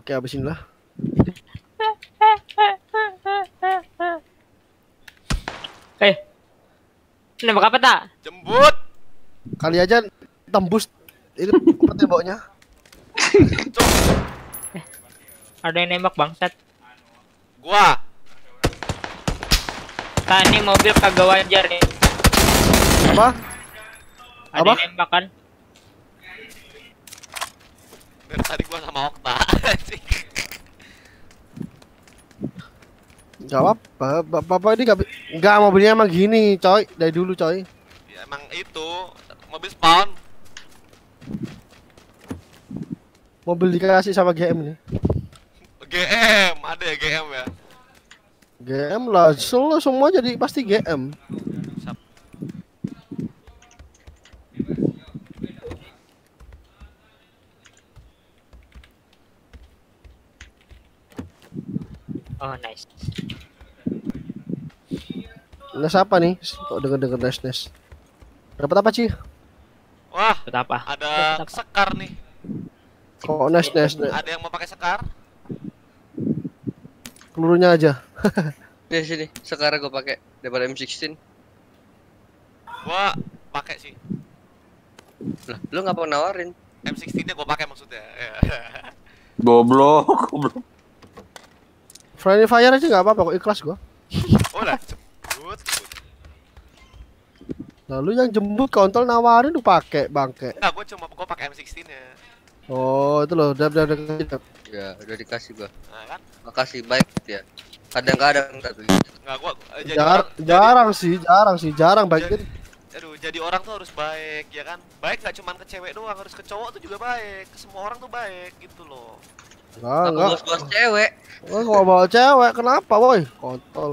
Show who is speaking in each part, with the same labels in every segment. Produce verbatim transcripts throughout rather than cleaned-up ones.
Speaker 1: Oke, habisin lah.
Speaker 2: Eh, nembak apa tak?
Speaker 3: Jembut.
Speaker 1: Kali aja tembus ini apa temboknya.
Speaker 2: Eh, ada yang nembak bangsat.
Speaker 3: Gua.
Speaker 2: Tak, ini mobil kagak wajar nih.
Speaker 1: Apa?
Speaker 2: Ada
Speaker 1: Apa?
Speaker 2: yang nembak kan?
Speaker 3: Dari tadi gua sama Okta.
Speaker 1: Gak apa-apa, bapak ini gak, gak mobilnya emang gini, coy, dari dulu, coy.
Speaker 3: Ya emang itu mobil spawn.
Speaker 1: Mobil dikasih sama G M nih.
Speaker 3: G M, ada ya G M ya.
Speaker 1: G M lah, selalu semua jadi pasti G M.
Speaker 3: Sap.
Speaker 2: Oh nice.
Speaker 1: Nes apa nih? Kok denger-denger nes-nes. Dapat apa, Ci?
Speaker 3: Wah,
Speaker 2: Dapat apa?
Speaker 3: ada
Speaker 2: Dapat apa?
Speaker 3: sekar nih.
Speaker 1: Kok nes-nes?
Speaker 3: Ada yang mau pakai sekar?
Speaker 1: Pelurunya aja.
Speaker 4: Nih sini, sekarang gue pakai daripada M sixteen.
Speaker 3: Gua pakai sih.
Speaker 4: Lah, lu ngapa nawarin?
Speaker 3: M sixteen-nya gua pakai maksudnya. Ya.
Speaker 5: Goblok, goblok.
Speaker 1: Friendly fire aja nggak apa-apa kok, ikhlas gua.
Speaker 3: Oh lah, jembut.
Speaker 1: Lalu yang jemput kontol nawarin lu pakai bangke.
Speaker 3: Enggak, gua cuma gua pakai M sixteen-nya.
Speaker 1: Oh, itu loh, dap dap dap.
Speaker 4: Ya, udah dikasih gua.
Speaker 3: Nah, kan?
Speaker 4: Makasih baik ya. Kadang-kadang tapi.
Speaker 3: Enggak, gua eh, jadi
Speaker 1: Jar
Speaker 3: orang- jadi-
Speaker 1: jarang sih, jarang sih, jarang baik.
Speaker 3: Jadi, aduh, jadi orang tuh harus baik, ya kan? Baik nggak cuma ke cewek doang, harus ke cowok tuh juga baik. Ke semua orang tuh baik gitu loh.
Speaker 1: Enggak,
Speaker 4: Apa
Speaker 1: enggak.
Speaker 4: bos-bos cewek?
Speaker 1: Oh, gua bawa cewek, kenapa, woi? Kontol.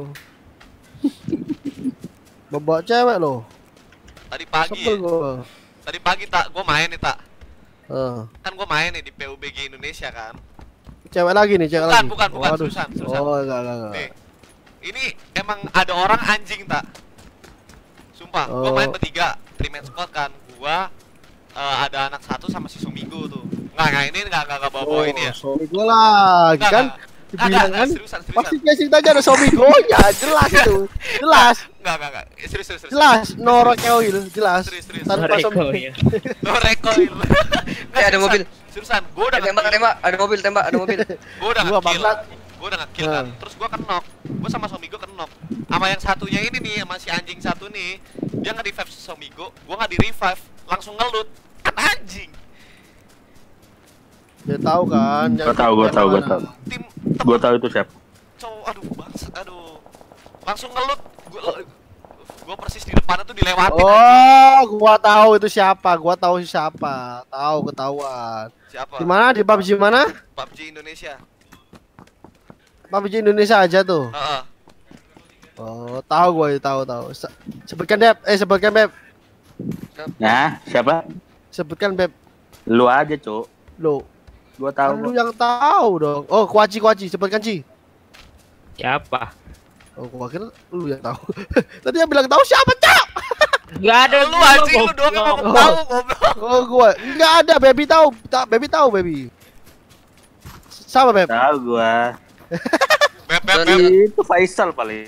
Speaker 1: Bawa cewek loh.
Speaker 3: Tadi pagi,
Speaker 1: Sebel gua.
Speaker 3: tadi pagi tak, gua main nih tak.
Speaker 1: Eh,
Speaker 3: Kan gua main nih di P U B G Indonesia kan.
Speaker 1: cewek lagi nih, cewek
Speaker 3: Bukan,
Speaker 1: lagi.
Speaker 3: bukan, bukan,
Speaker 1: Waduh.
Speaker 3: Susan, Susan.
Speaker 1: Oh, enggak, enggak, enggak.
Speaker 3: Nih, ini emang ada orang anjing tak? Sumpah, gua
Speaker 1: Oh.
Speaker 3: main bertiga, three man squad kan. Gua eh, ada anak satu sama si Sumigo tuh. Nggak, nggak ini nggak nggak nggak bawa bawa ini ya.
Speaker 1: Somi gua lagi
Speaker 3: Nggak,
Speaker 1: kan.
Speaker 3: nggak.
Speaker 1: Dibilang
Speaker 3: Nggak,
Speaker 1: kan.
Speaker 3: nggak, seriusan, seriusan.
Speaker 1: Pasti casing aja ada Somi gonya, jelas itu. Jelas,
Speaker 3: Nggak, nggak, nggak. Eh, Serius, serius, serius.
Speaker 1: jelas. No recoil, jelas.
Speaker 3: Serius, serius.
Speaker 1: Tanpa
Speaker 2: Mereka
Speaker 1: Somi.
Speaker 2: ya.
Speaker 3: No recoil. Nggak,
Speaker 4: Eh, ada
Speaker 3: seriusan.
Speaker 4: mobil.
Speaker 3: Seriusan, gua udah
Speaker 4: Eh, tembak,
Speaker 3: nge-kill.
Speaker 4: tembak, ada mobil tembak, ada mobil.
Speaker 3: Gua udah
Speaker 1: Gua
Speaker 3: nge-kill.
Speaker 1: bangsat.
Speaker 3: Gua udah nge-kill kan.
Speaker 1: Nah.
Speaker 3: Terus gua kenok. Gua sama Somigo kenok. Sama yang satunya ini nih, sama si anjing satu nih. Dia nge-revive si Somigo, gua nggak di-revive, langsung ngelut. Kan anjing.
Speaker 1: Dia tahu kan.
Speaker 5: Gua tahu, gua tahu, gua tahu.
Speaker 3: Tim
Speaker 5: Gua tahu itu siapa.
Speaker 3: cowok, aduh bangsat, aduh. Langsung ngelut. Gua gua persis di depannya tuh dilewatin anjing.
Speaker 1: Oh, gua tahu itu siapa. Gua tahu siapa. Tahu ketahuan.
Speaker 3: Siapa?
Speaker 1: Di mana? Di P U B G mana?
Speaker 3: P U B G Indonesia.
Speaker 1: P U B G Indonesia aja tuh.
Speaker 3: Heeh.
Speaker 1: Oh, tahu gua itu, tahu tahu. Se- Sebutkan Beb. Eh, sebutkan Beb.
Speaker 5: Nah, siapa?
Speaker 1: Sebutkan Beb.
Speaker 5: Lu aja, Cuk.
Speaker 1: Lo.
Speaker 5: Gua
Speaker 1: Kan
Speaker 5: tahu.
Speaker 1: lu yang tahu dong. Oh, Kuaci Kuaci, sebutkan Ci.
Speaker 2: Siapa?
Speaker 1: Oh, gua kira lu yang tahu. Tadi yang bilang tahu siapa, Cak?
Speaker 2: Gak ada.
Speaker 3: Lu
Speaker 2: gua,
Speaker 3: anjing, lu doang yang
Speaker 2: goblok.
Speaker 3: ngomong tahu, goblok.
Speaker 1: Oh, gua enggak ada, Baby tahu. Tak, Baby tahu, Baby. Sama, Beb.
Speaker 5: Tahu gua.
Speaker 3: Beb, beb, beb.
Speaker 5: Itu Faisal paling.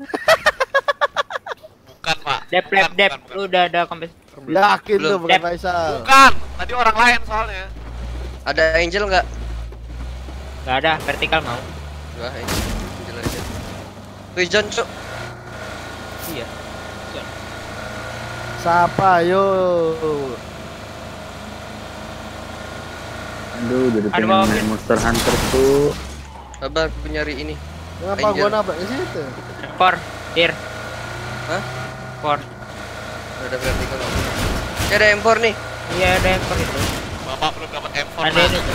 Speaker 3: Bukan, Pak.
Speaker 2: Dep,
Speaker 3: Bukan,
Speaker 2: dep, dep.
Speaker 3: bukan, bukan.
Speaker 2: Lu udah ada kompes.
Speaker 1: Yakin
Speaker 4: Belum.
Speaker 1: tuh bukan
Speaker 2: Dep.
Speaker 1: Faisal.
Speaker 3: Bukan, tadi orang lain soalnya.
Speaker 4: Ada Angel nggak?
Speaker 2: Gak ada, vertikal mau.
Speaker 4: Wah, Angel. Angel aja. Wih, John, cuk.
Speaker 2: Iya.
Speaker 1: Siapa, yo?
Speaker 5: Aduh, jadi
Speaker 2: Ada
Speaker 5: pengen
Speaker 2: mobil.
Speaker 5: main Monster Hunter tuh.
Speaker 4: Sabar, aku nyari ini.
Speaker 1: Kenapa
Speaker 4: Angel.
Speaker 1: gua nabrak ke situ?
Speaker 2: Por, tir.
Speaker 4: Hah?
Speaker 2: Por.
Speaker 4: Ada vertikal. Ya, ada M four nih.
Speaker 2: Iya ada yang por itu.
Speaker 3: Bapak belum dapat M four.
Speaker 2: Ada
Speaker 3: Nah.
Speaker 2: ini tuh.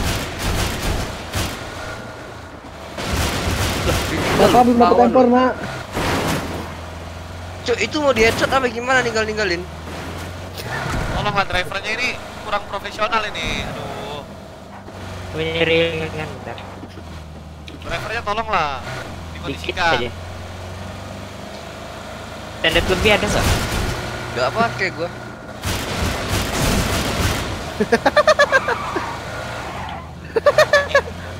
Speaker 4: Bapak belum dapat M four,
Speaker 1: Nak.
Speaker 4: Cuk, itu mau di headshot apa gimana ninggal-ninggalin?
Speaker 3: Tolonglah drivernya ini kurang profesional ini. Aduh.
Speaker 2: Penyiring kan bentar.
Speaker 3: Drivernya tolonglah
Speaker 2: Dikit
Speaker 3: dikondisikan.
Speaker 2: aja. Standar lebih ada nggak?
Speaker 4: Gak pakai gua.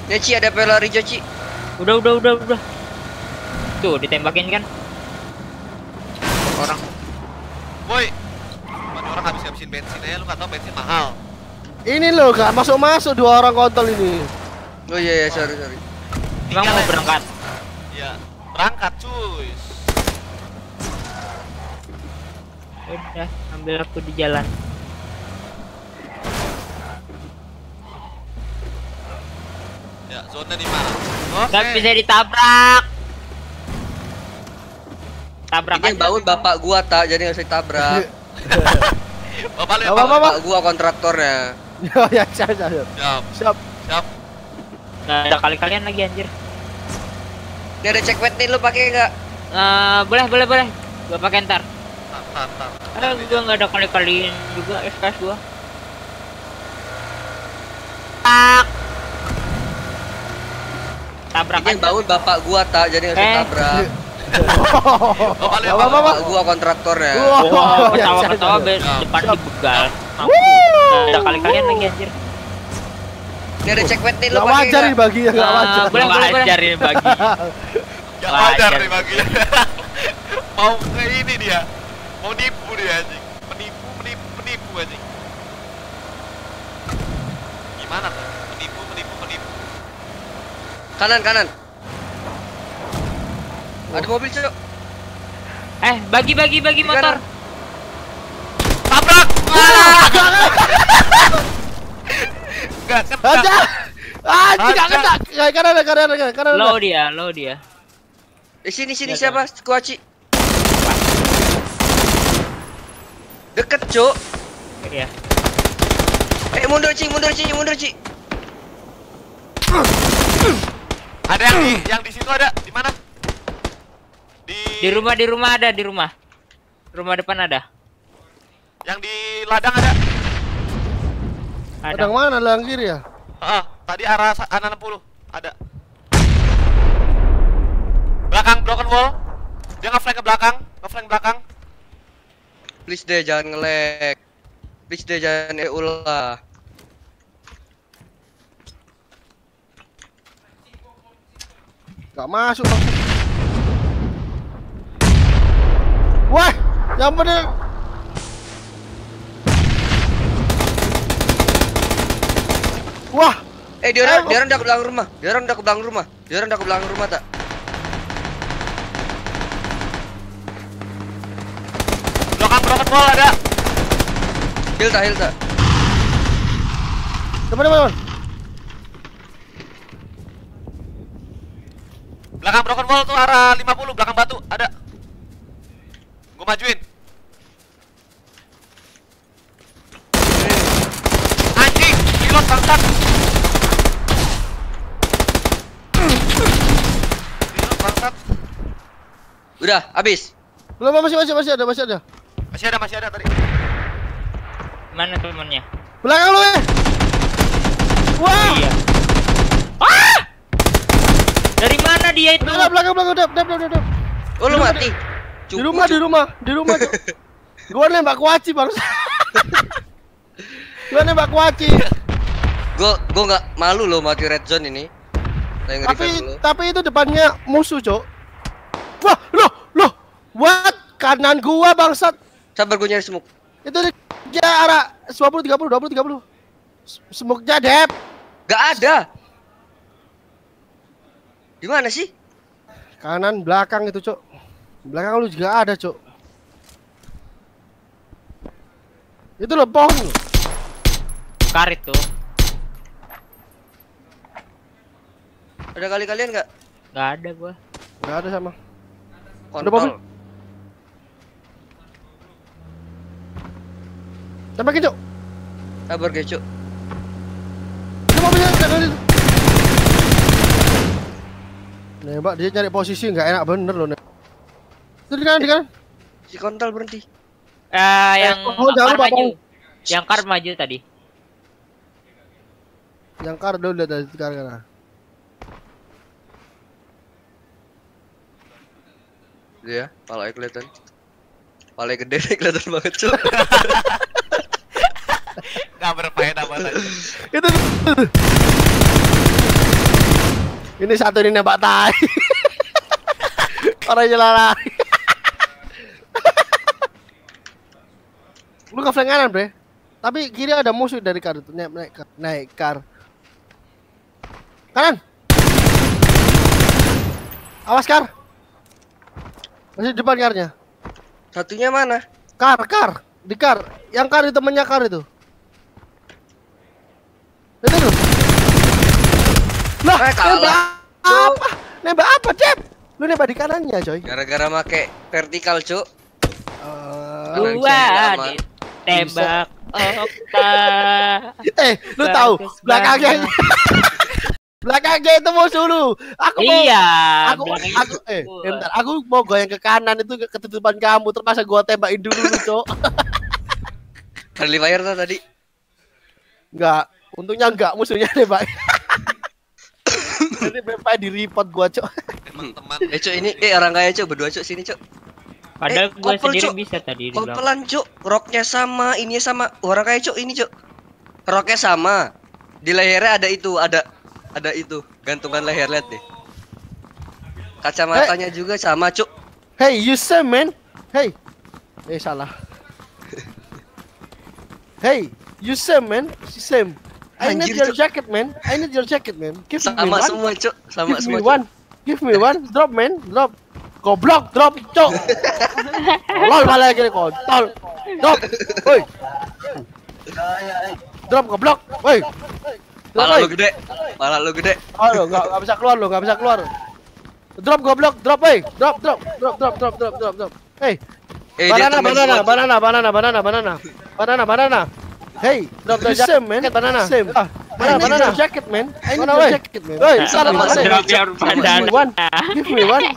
Speaker 4: Ya Ci, ada pelor hijau Ci.
Speaker 2: Udah, udah, udah, udah. Tuh, ditembakin kan. Orang.
Speaker 3: Woi. Mana orang habis-habisin bensin aja, lu nggak tahu bensin mahal.
Speaker 1: Ini loh, gak masuk-masuk dua orang kontol ini.
Speaker 4: Oh iya, iya, sorry, sorry.
Speaker 2: Emang mau berangkat?
Speaker 3: Iya, berangkat cuy.
Speaker 2: Udah, ambil aku di jalan.
Speaker 3: Ya, zona di mana? Oke.
Speaker 2: Gak bisa ditabrak. Tabrak
Speaker 4: Ini yang bangun bapak gua tak, jadi nggak usah ditabrak.
Speaker 3: Bapak lu yang
Speaker 1: Apa, apa,
Speaker 3: bangun.
Speaker 1: apa?
Speaker 4: Bapak gua kontraktornya.
Speaker 1: Oh ya, siap, siap, siap.
Speaker 3: Siap,
Speaker 1: Siap.
Speaker 3: siap.
Speaker 2: Gak ada kali-kalian lagi anjir.
Speaker 4: Ini ada checkpoint nih, lu pakai nggak?
Speaker 2: Eh, boleh, boleh, boleh. Gua pakai ntar.
Speaker 3: Tar, tar, tar.
Speaker 2: Ah, gua nggak ada kali-kalian juga S K S gua. Tak. Tabrak
Speaker 4: Ini yang
Speaker 2: aja.
Speaker 4: bangun bapak gua tak, jadi nggak usah
Speaker 2: Eh.
Speaker 4: ditabrak.
Speaker 3: Bapak lu yang
Speaker 1: Apa, apa,
Speaker 3: bangun.
Speaker 1: apa?
Speaker 4: Bapak gua kontraktornya.
Speaker 1: Wow,
Speaker 2: Wow,
Speaker 1: ya, siap,
Speaker 2: ketawa-ketawa
Speaker 1: siap.
Speaker 2: be-
Speaker 3: Siap.
Speaker 2: depan
Speaker 1: Siap.
Speaker 2: dibegal. Mampus. Nggak ada kali-kalian lagi anjir.
Speaker 4: Ini ada checkpoint nih, lu
Speaker 1: Gak
Speaker 4: pakai
Speaker 1: wajar nih
Speaker 4: nggak?
Speaker 1: bagi ya, gak
Speaker 2: Ah,
Speaker 1: wajar.
Speaker 2: boleh, boleh, boleh. Wajar ini bagi.
Speaker 3: Gak
Speaker 2: Wajar.
Speaker 3: wajar nih bagi. Mau ke ini dia. Mau nipu dia anjing. Penipu, penipu, penipu anjing. Gimana tuh? Penipu, penipu, penipu.
Speaker 4: Kanan, kanan. Ada mobil, Cok.
Speaker 2: Eh, bagi, bagi, bagi
Speaker 4: Di
Speaker 2: motor.
Speaker 4: kanan.
Speaker 3: Tabrak! Gak kena.
Speaker 1: Aja. Ah, tidak
Speaker 3: Aja.
Speaker 1: kena. Kanan, kanan, kanan, kanan, kanan.
Speaker 2: Low dia, low dia.
Speaker 4: Eh sini sini
Speaker 2: Ya,
Speaker 4: siapa? Kuaci. Deket, Cok.
Speaker 2: Iya.
Speaker 4: Eh mundur, Ci, mundur, Ci, mundur, Ci.
Speaker 3: Ada yang di, yang di situ ada. Di mana? Di
Speaker 2: Di rumah, di rumah ada, di rumah. Rumah depan ada.
Speaker 3: Yang di ladang ada.
Speaker 2: Ada.
Speaker 1: Ada yang mana? Ada yang kiri ya?
Speaker 3: Heeh, tadi arah sa- A enam puluh ada. Belakang broken wall. Dia nge-flank ke belakang, nge-flank belakang.
Speaker 4: Please deh jangan nge-lag. Please deh jangan E U lah.
Speaker 1: Gak masuk, masuk. Wah, yang bener. Wah,
Speaker 4: Eh dia orang,
Speaker 1: Eh,
Speaker 4: dia orang udah ke belakang rumah. Dia orang udah ke belakang rumah. Dia orang udah ke belakang rumah tak?
Speaker 3: Belakang broken wall ada.
Speaker 4: Heal tak, heal tak.
Speaker 1: teman teman.
Speaker 3: Belakang broken wall tuh arah lima puluh, belakang batu ada. Gua majuin. Anjing, reload bangsat. Reload bangsat.
Speaker 4: Udah, habis.
Speaker 1: Belum, masih masih masih ada, masih ada.
Speaker 3: Masih ada, masih ada tadi.
Speaker 2: Mana temennya?
Speaker 1: Belakang lu eh. Wah,
Speaker 2: Iya. Ah! Dari mana dia itu?
Speaker 1: belakang belakang belakang, dap dap dap dap.
Speaker 4: Oh lu mati.
Speaker 1: Di rumah, di rumah, di rumah. Cuk. Gua nembak kuaci baru. Gua nembak kuaci.
Speaker 4: Gua gua nggak malu loh mati red zone ini. Saya nge-revive
Speaker 1: Tapi
Speaker 4: dulu.
Speaker 1: tapi itu depannya musuh, Cok. Wah, loh, loh. What? Kanan gua bangsat.
Speaker 4: Sabar gua nyari smoke.
Speaker 1: Itu dia arah dua puluh tiga puluh dua puluh tiga puluh. Smoke-nya dep.
Speaker 4: Gak ada. Di mana sih?
Speaker 1: Kanan belakang itu, Cok. Belakang lu juga ada, Cok. Itu loh pohon.
Speaker 2: Karit tuh.
Speaker 4: Ada kali kalian nggak?
Speaker 2: Gak ada gua.
Speaker 1: Enggak ada sama. Ada mobil.
Speaker 4: Kontol.
Speaker 1: Tembakin, Cok.
Speaker 4: Sabar guys, Cuk.
Speaker 1: Itu mobilnya kanan itu. Nembak dia nyari posisi nggak enak bener loh. Nek. Itu di kanan, di kanan.
Speaker 4: Si kontol berhenti.
Speaker 2: Eh, yang
Speaker 1: oh, jangan
Speaker 2: kar
Speaker 1: lupa,
Speaker 2: maju.
Speaker 1: Bang.
Speaker 2: Yang kar maju tadi.
Speaker 1: Yang kar dulu lihat dari kar kanan.
Speaker 4: Iya, palanya kelihatan. Palanya gede nih kelihatan banget, Cuk.
Speaker 3: Gak berfaedah banget.
Speaker 1: Itu Ini satu ini nembak tai. Orang jalan lari. Lu ke flank kanan, Bre. Tapi kiri ada musuh dari kar itu. Naik, naik, kar. naik kar. Kanan. Awas kar. Masih di depan karnya.
Speaker 4: Satunya mana?
Speaker 1: Kar, kar. Di kar. Yang kar itu temennya kar itu. Itu tuh. Lah,
Speaker 4: Eh, kalah.
Speaker 1: nembak apa? Nembak apa, Cep? Lu nembak di kanannya, coy.
Speaker 4: Gara-gara make vertikal, Cuk.
Speaker 1: Eh,
Speaker 4: Kanan
Speaker 2: Gua
Speaker 4: kiri aman.
Speaker 2: ditembak Okta.
Speaker 1: eh, lu tahu
Speaker 2: Bagus
Speaker 1: belakangnya.
Speaker 2: banget.
Speaker 1: Belakangnya itu musuh lu. Aku mau
Speaker 2: Iya.
Speaker 1: aku
Speaker 2: belakangnya
Speaker 1: aku eh
Speaker 2: gua.
Speaker 1: bentar, aku mau goyang ke kanan itu ketutupan kamu terpaksa gua tembakin dulu lu, Cok.
Speaker 4: Friendly fire tuh tadi.
Speaker 1: Enggak, untungnya enggak musuhnya nembak. Jadi bempai di report gua, Cok.
Speaker 3: Emang teman.
Speaker 4: Eh, Cuk, ini eh orang kaya, Cuk, berdua, Cuk, sini, Cuk.
Speaker 2: Padahal
Speaker 4: Eh,
Speaker 2: gua
Speaker 4: kopel,
Speaker 2: sendiri
Speaker 4: Cuk.
Speaker 2: bisa tadi di
Speaker 4: Kok
Speaker 2: belakang.
Speaker 4: pelan, Cuk. Roknya sama, ininya sama. Orang kaya, Cuk, ini, Cuk. Roknya sama. Di lehernya ada itu, ada ada itu, gantungan leher, lihat deh. Kacamatanya juga sama, Cuk.
Speaker 1: Hey, you same, man. Hey. Eh, salah. Hey, you same, man. Same. I need
Speaker 4: Anjir,
Speaker 1: your
Speaker 4: Cok.
Speaker 1: jacket, man. I need your jacket, man. Give me
Speaker 4: Sama
Speaker 1: one.
Speaker 4: semua, Cuk. Sama
Speaker 1: Give
Speaker 4: semua,
Speaker 1: me
Speaker 4: Cuk.
Speaker 1: one. Give me one. Drop, man. Drop. Goblok, drop, Cok. Lol malah gini kontol. Drop. Woi. Drop goblok. Woi. Drop,
Speaker 4: Pala
Speaker 1: woi.
Speaker 4: lu gede. Pala lu gede.
Speaker 1: Aduh, enggak enggak bisa keluar lu, enggak bisa keluar. Drop goblok, drop, woi. Drop, drop, drop, drop, drop, drop, drop, drop. Hey.
Speaker 4: Eh, dia
Speaker 1: Banana,
Speaker 4: temen
Speaker 1: banana,
Speaker 4: semua, Cuk.
Speaker 1: banana, banana, banana, banana. Banana, banana. Hey, drop the jacket, man. Banana. Same. Ah, mana banana jacket, man. I need your jacket, man. Woi, salah
Speaker 4: Sama
Speaker 1: mana?
Speaker 4: semua,
Speaker 2: Drop your
Speaker 4: Cuk. Sama
Speaker 2: banana.
Speaker 4: semua.
Speaker 1: One. Give me one.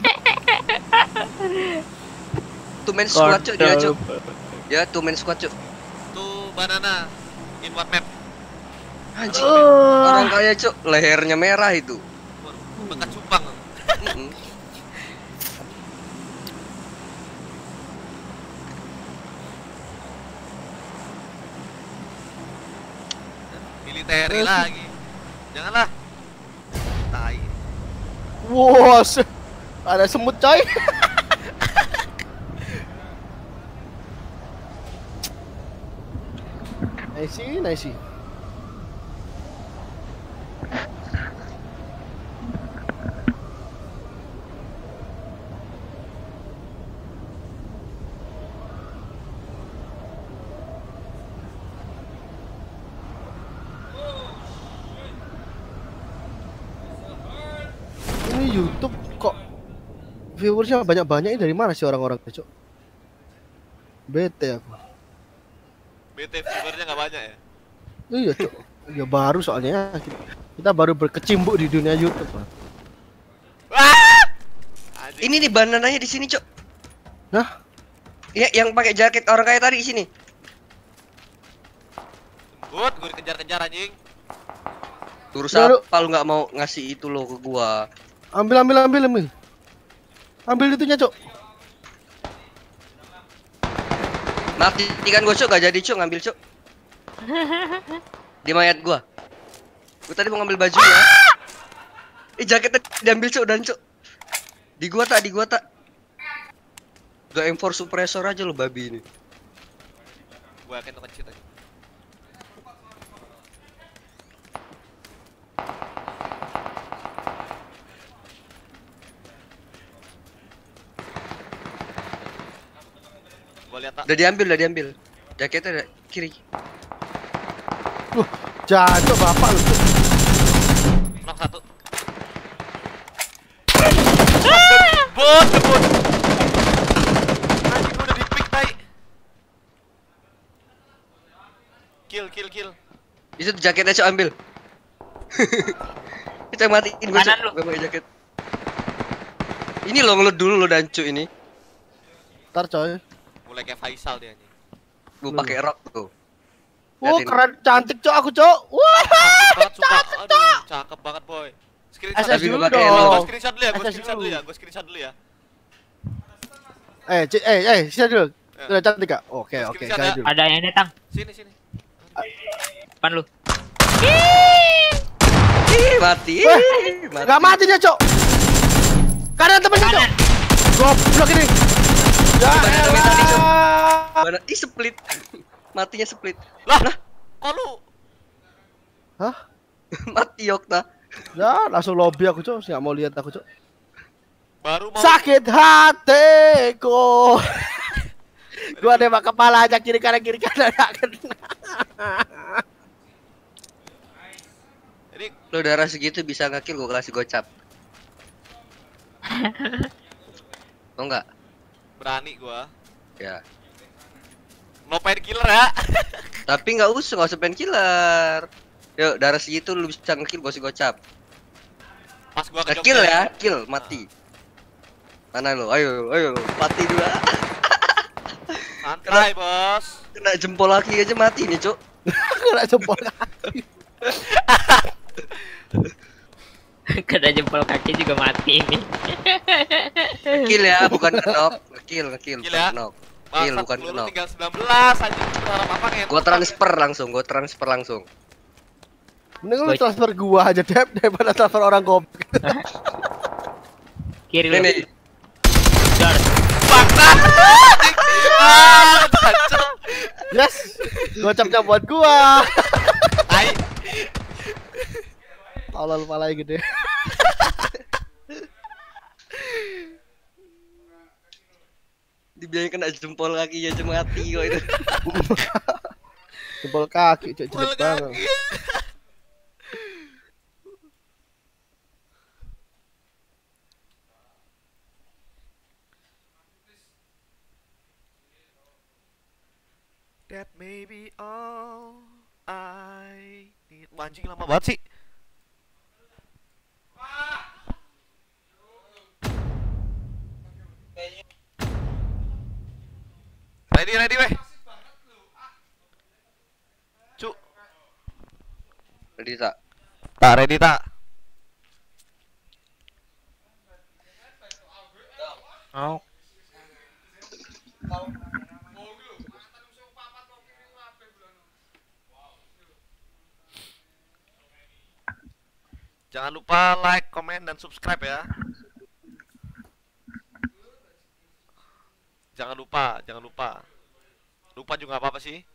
Speaker 4: Two man squad, Cuk, dia, Cuk. Ya, two man squad, Cuk.
Speaker 3: Tuh banana in one map.
Speaker 4: Anjing.
Speaker 1: Oh.
Speaker 4: Orang kaya, Cuk. Lehernya merah itu.
Speaker 3: Waduh, bekas cupang.
Speaker 4: Mm-mm.
Speaker 3: Militeri lagi. Janganlah. Tai.
Speaker 1: Wow, se- ada semut coy. Nice, nice. Ini YouTube kok viewersnya banyak-banyak ini dari mana sih orang-orang itu, Cok? Bete aku.
Speaker 3: B T viewernya nggak banyak ya.
Speaker 1: Iya, Cok. Ya baru soalnya kita, kita baru berkecimpung di dunia YouTube, Pak.
Speaker 3: Wah! Anjing.
Speaker 4: Ini nih banananya di sini, Cuk.
Speaker 1: Nah,
Speaker 4: Ya, yang pakai jaket orang kaya tadi di sini.
Speaker 3: Good, gue dikejar-kejar anjing.
Speaker 4: Terus
Speaker 1: Ya, lu-
Speaker 4: apa lu nggak mau ngasih itu lo ke gua?
Speaker 1: ambil ambil ambil ambil. Ambil itunya, Cok.
Speaker 4: Matikan gua, Cuk, gak jadi, Cuk, ngambil, Cuk. Di mayat gua. Gua tadi mau ngambil bajunya. Eh, jaketnya diambil, Cuk, dan, Cuk. Di gua tak, di gua tak. Gak M four suppressor aja lo babi ini.
Speaker 3: Gue yakin tuh kecil aja. Gue lihat tak.
Speaker 4: Udah diambil, udah diambil. Jaketnya ada kiri.
Speaker 1: Loh, jatuh bapak lu. Cok.
Speaker 3: Knock satu. Bot, bot. Anjing, gua udah di pick tai. Kill, kill, kill.
Speaker 4: Itu tuh jaketnya, Cuk, ambil. Kita matiin gua, Cuk.
Speaker 2: Kanan lu.
Speaker 4: Gua pakai jaket. Ini lo ngelut dulu lo, dan, Cuk, ini.
Speaker 1: Ntar, coy.
Speaker 3: Mulai kayak Faisal dia anjing.
Speaker 4: Gua pakai rok tuh.
Speaker 1: Oh,
Speaker 4: Liatin.
Speaker 1: keren, cantik, Cok, aku, Cok. Wah,
Speaker 3: Banget, sumpah. Aduh, cakep banget, boy. Screenshot.
Speaker 1: S S
Speaker 4: Tapi
Speaker 1: dulu
Speaker 4: gua pakai
Speaker 1: dong.
Speaker 4: helm.
Speaker 3: Gua screenshot dulu ya, gua
Speaker 1: S S
Speaker 3: screenshot
Speaker 1: dulu.
Speaker 3: dulu ya, gua screenshot dulu ya.
Speaker 1: Eh, Cik, eh, eh, sini dulu.
Speaker 3: Ya.
Speaker 1: Udah cantik, Kak? Oke,
Speaker 3: Terus
Speaker 1: oke,
Speaker 3: screenshot
Speaker 1: guys
Speaker 3: ya.
Speaker 1: dulu.
Speaker 2: Ada yang datang.
Speaker 3: Sini, sini.
Speaker 2: Depan lu.
Speaker 4: mati.
Speaker 1: Weh, nggak mati dia, Cok. Kanan temennya, Cok. Goblok ini. Ya
Speaker 4: Mana temen tadi, Cok?
Speaker 1: elah.
Speaker 4: Mana? Ih, split. Matinya split.
Speaker 3: Lah,
Speaker 4: Lah,
Speaker 3: kok lu?
Speaker 1: Hah?
Speaker 4: mati Yokta.
Speaker 1: Ya, langsung lobby aku, Cok. Nggak mau lihat aku, Cok.
Speaker 3: Baru mau
Speaker 1: Sakit hatiku. Gua nembak kepala aja kiri kanan kiri kanan gak kena.
Speaker 3: Ini
Speaker 4: Lo darah segitu bisa nge-kill gua kasih gocap. Mau enggak?
Speaker 3: berani gua.
Speaker 4: Ya.
Speaker 3: No pain killer ya.
Speaker 4: Tapi nggak usah, nggak usah painkiller. Yuk, darah segitu lu bisa nge-kill gua kasih gocap.
Speaker 3: Pas gua ke
Speaker 4: Nge-kill
Speaker 3: Jogja.
Speaker 4: ya, kill, mati. Mana lo? Ayo, ayo, mati dulu.
Speaker 3: Santai, Bos.
Speaker 4: Kena jempol kaki aja mati nih, Cuk.
Speaker 1: Kena jempol kaki.
Speaker 2: Kena jempol kaki juga mati ini.
Speaker 4: Kill ya, bukan knock. Kill, kill,
Speaker 3: Kill ya.
Speaker 4: knock. Kill
Speaker 3: Bangsat,
Speaker 4: bukan
Speaker 3: lu
Speaker 4: knock.
Speaker 3: tinggal sembilan belas aja berharap apa ngentot.
Speaker 4: Gua transfer langsung, gua transfer langsung.
Speaker 1: Mending lu transfer gua aja, Dep, daripada transfer orang goblok.
Speaker 2: Kiri
Speaker 4: Ini
Speaker 2: lu.
Speaker 4: nih,
Speaker 2: Dar.
Speaker 3: Bangsat. Ah, bacot.
Speaker 1: Yes. Gocapnya buat gua.
Speaker 3: Tai.
Speaker 1: Tolol palanya gede.
Speaker 4: dibiayain kena jempol kaki aja mati kok itu.
Speaker 1: Jempol kaki, Cok,
Speaker 3: Jempol
Speaker 1: jelek banget.
Speaker 3: kaki. That may be all I need. Wah, anjing lama banget sih. Ready, ready, weh. Cuk.
Speaker 4: Ready tak?
Speaker 3: Tak ready tak?
Speaker 2: Oh.
Speaker 3: Jangan lupa like, comment, dan subscribe ya. Jangan lupa, jangan lupa. Lupa juga nggak apa-apa sih.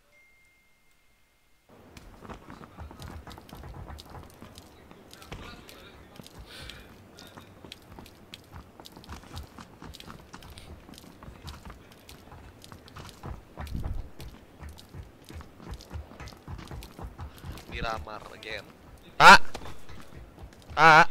Speaker 3: Miramar again. Tak. Tak.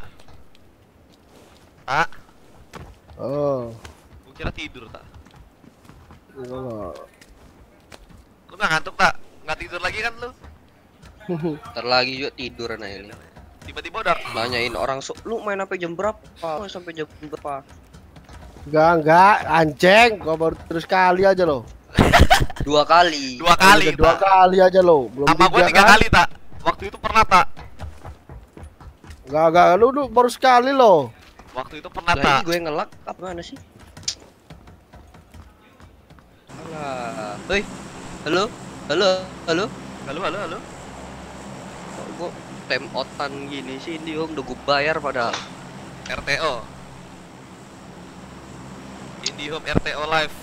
Speaker 3: Tak.
Speaker 1: Oh.
Speaker 3: Gue kira tidur tak.
Speaker 1: Enggak.
Speaker 3: Lu nggak ngantuk tak? Nggak tidur lagi kan lu?
Speaker 4: Ntar lagi juga tidur anak ini.
Speaker 3: Tiba-tiba udah.
Speaker 4: Nanyain orang, so, lu main sampai jam berapa? Oh, sampai jam berapa?
Speaker 1: Enggak, enggak, anjing. Gua baru terus kali aja loh.
Speaker 4: Dua kali.
Speaker 3: Dua kali.
Speaker 1: Udah dua
Speaker 3: tak.
Speaker 1: kali aja loh. Belum
Speaker 3: Sama gue tiga
Speaker 1: kan?
Speaker 3: kali tak. Waktu itu pernah tak.
Speaker 1: Enggak, enggak, lu, lu baru sekali loh.
Speaker 3: Waktu itu pernah
Speaker 4: Lah,
Speaker 3: tak.
Speaker 4: ini gue yang ngelak apa mana sih? Alah. Hei. Halo. Halo. Halo.
Speaker 3: Halo, halo, halo.
Speaker 4: Kok gue time outan gini sih ini om udah gue bayar padahal.
Speaker 3: R T O. IndiHome R T O live.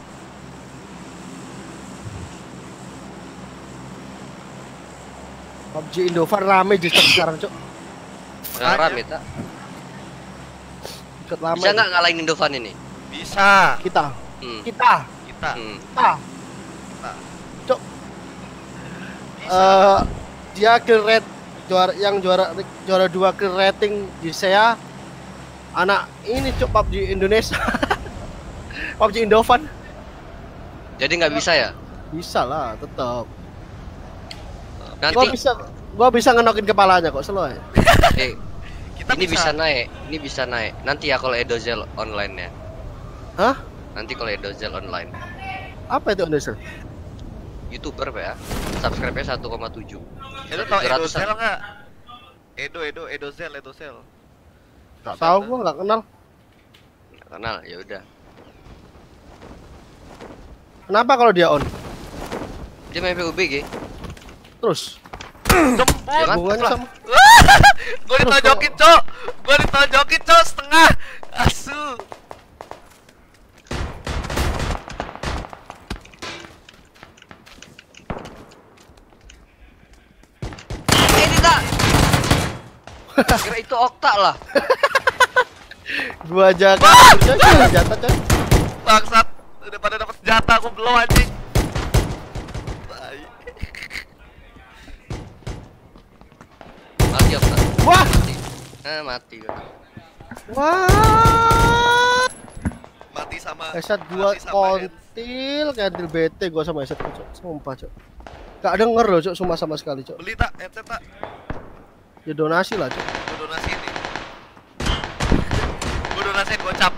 Speaker 1: P U B G Indovan rame justru sekarang, Cok.
Speaker 4: Nggak rame tak?
Speaker 1: Ikut lama.
Speaker 4: Bisa
Speaker 1: itu.
Speaker 4: nggak ngalahin Indovan ini?
Speaker 3: Bisa.
Speaker 1: Kita?
Speaker 4: Hmm.
Speaker 1: Kita?
Speaker 3: Kita.
Speaker 4: Hmm.
Speaker 1: Kita?
Speaker 3: Kita.
Speaker 1: Cok.
Speaker 3: Bisa.
Speaker 1: Eh, dia kill rate juara yang juara juara dua kill rating di S E A anak ini, Cok, P U B G Indonesia. P U B G Indovan
Speaker 4: Jadi nggak bisa ya?
Speaker 1: bisa lah, tetap.
Speaker 4: Nanti
Speaker 1: Gua bisa gua bisa ngenokin kepalanya kok, slow ya.
Speaker 4: eh,
Speaker 3: Kita
Speaker 4: ini bisa. naik, ini bisa naik. Nanti ya kalau Edozel online ya.
Speaker 1: Hah?
Speaker 4: Nanti kalau Edozel online.
Speaker 1: Apa itu Indonesia?
Speaker 4: YouTuber Pak ya. Subscribe-nya satu koma tujuh.
Speaker 3: Itu tau
Speaker 4: tujuh ratus
Speaker 3: Edozel nggak? Edo, Edo, Edozel, Edozel.
Speaker 1: Enggak tahu, gua enggak kenal.
Speaker 4: Nggak kenal, ya udah.
Speaker 1: Kenapa kalau dia on?
Speaker 4: Dia main P U B G.
Speaker 1: Terus
Speaker 3: Jemput.
Speaker 4: Jangan.
Speaker 1: hubungannya sama
Speaker 4: Kira itu Okta lah.
Speaker 1: Gua aja kabur coy, senjata coy.
Speaker 3: Bangsat, udah pada dapat senjata, aku belum anjing. Tai.
Speaker 4: Mati Okta.
Speaker 1: Wah,
Speaker 4: Mati. Eh mati gua.
Speaker 1: wah.
Speaker 3: Mati sama
Speaker 1: Headset gua
Speaker 3: mati sama Ed.
Speaker 1: kontil, kantil bete gua sama headset gua, Cok. Sumpah, Cok. Gak denger loh, Cok, sumpah sama sekali, Cok.
Speaker 3: Beli tak headset tak?
Speaker 1: Ya donasi lah, Cok.
Speaker 3: Gua donasiin nih. Gua donasiin gocap.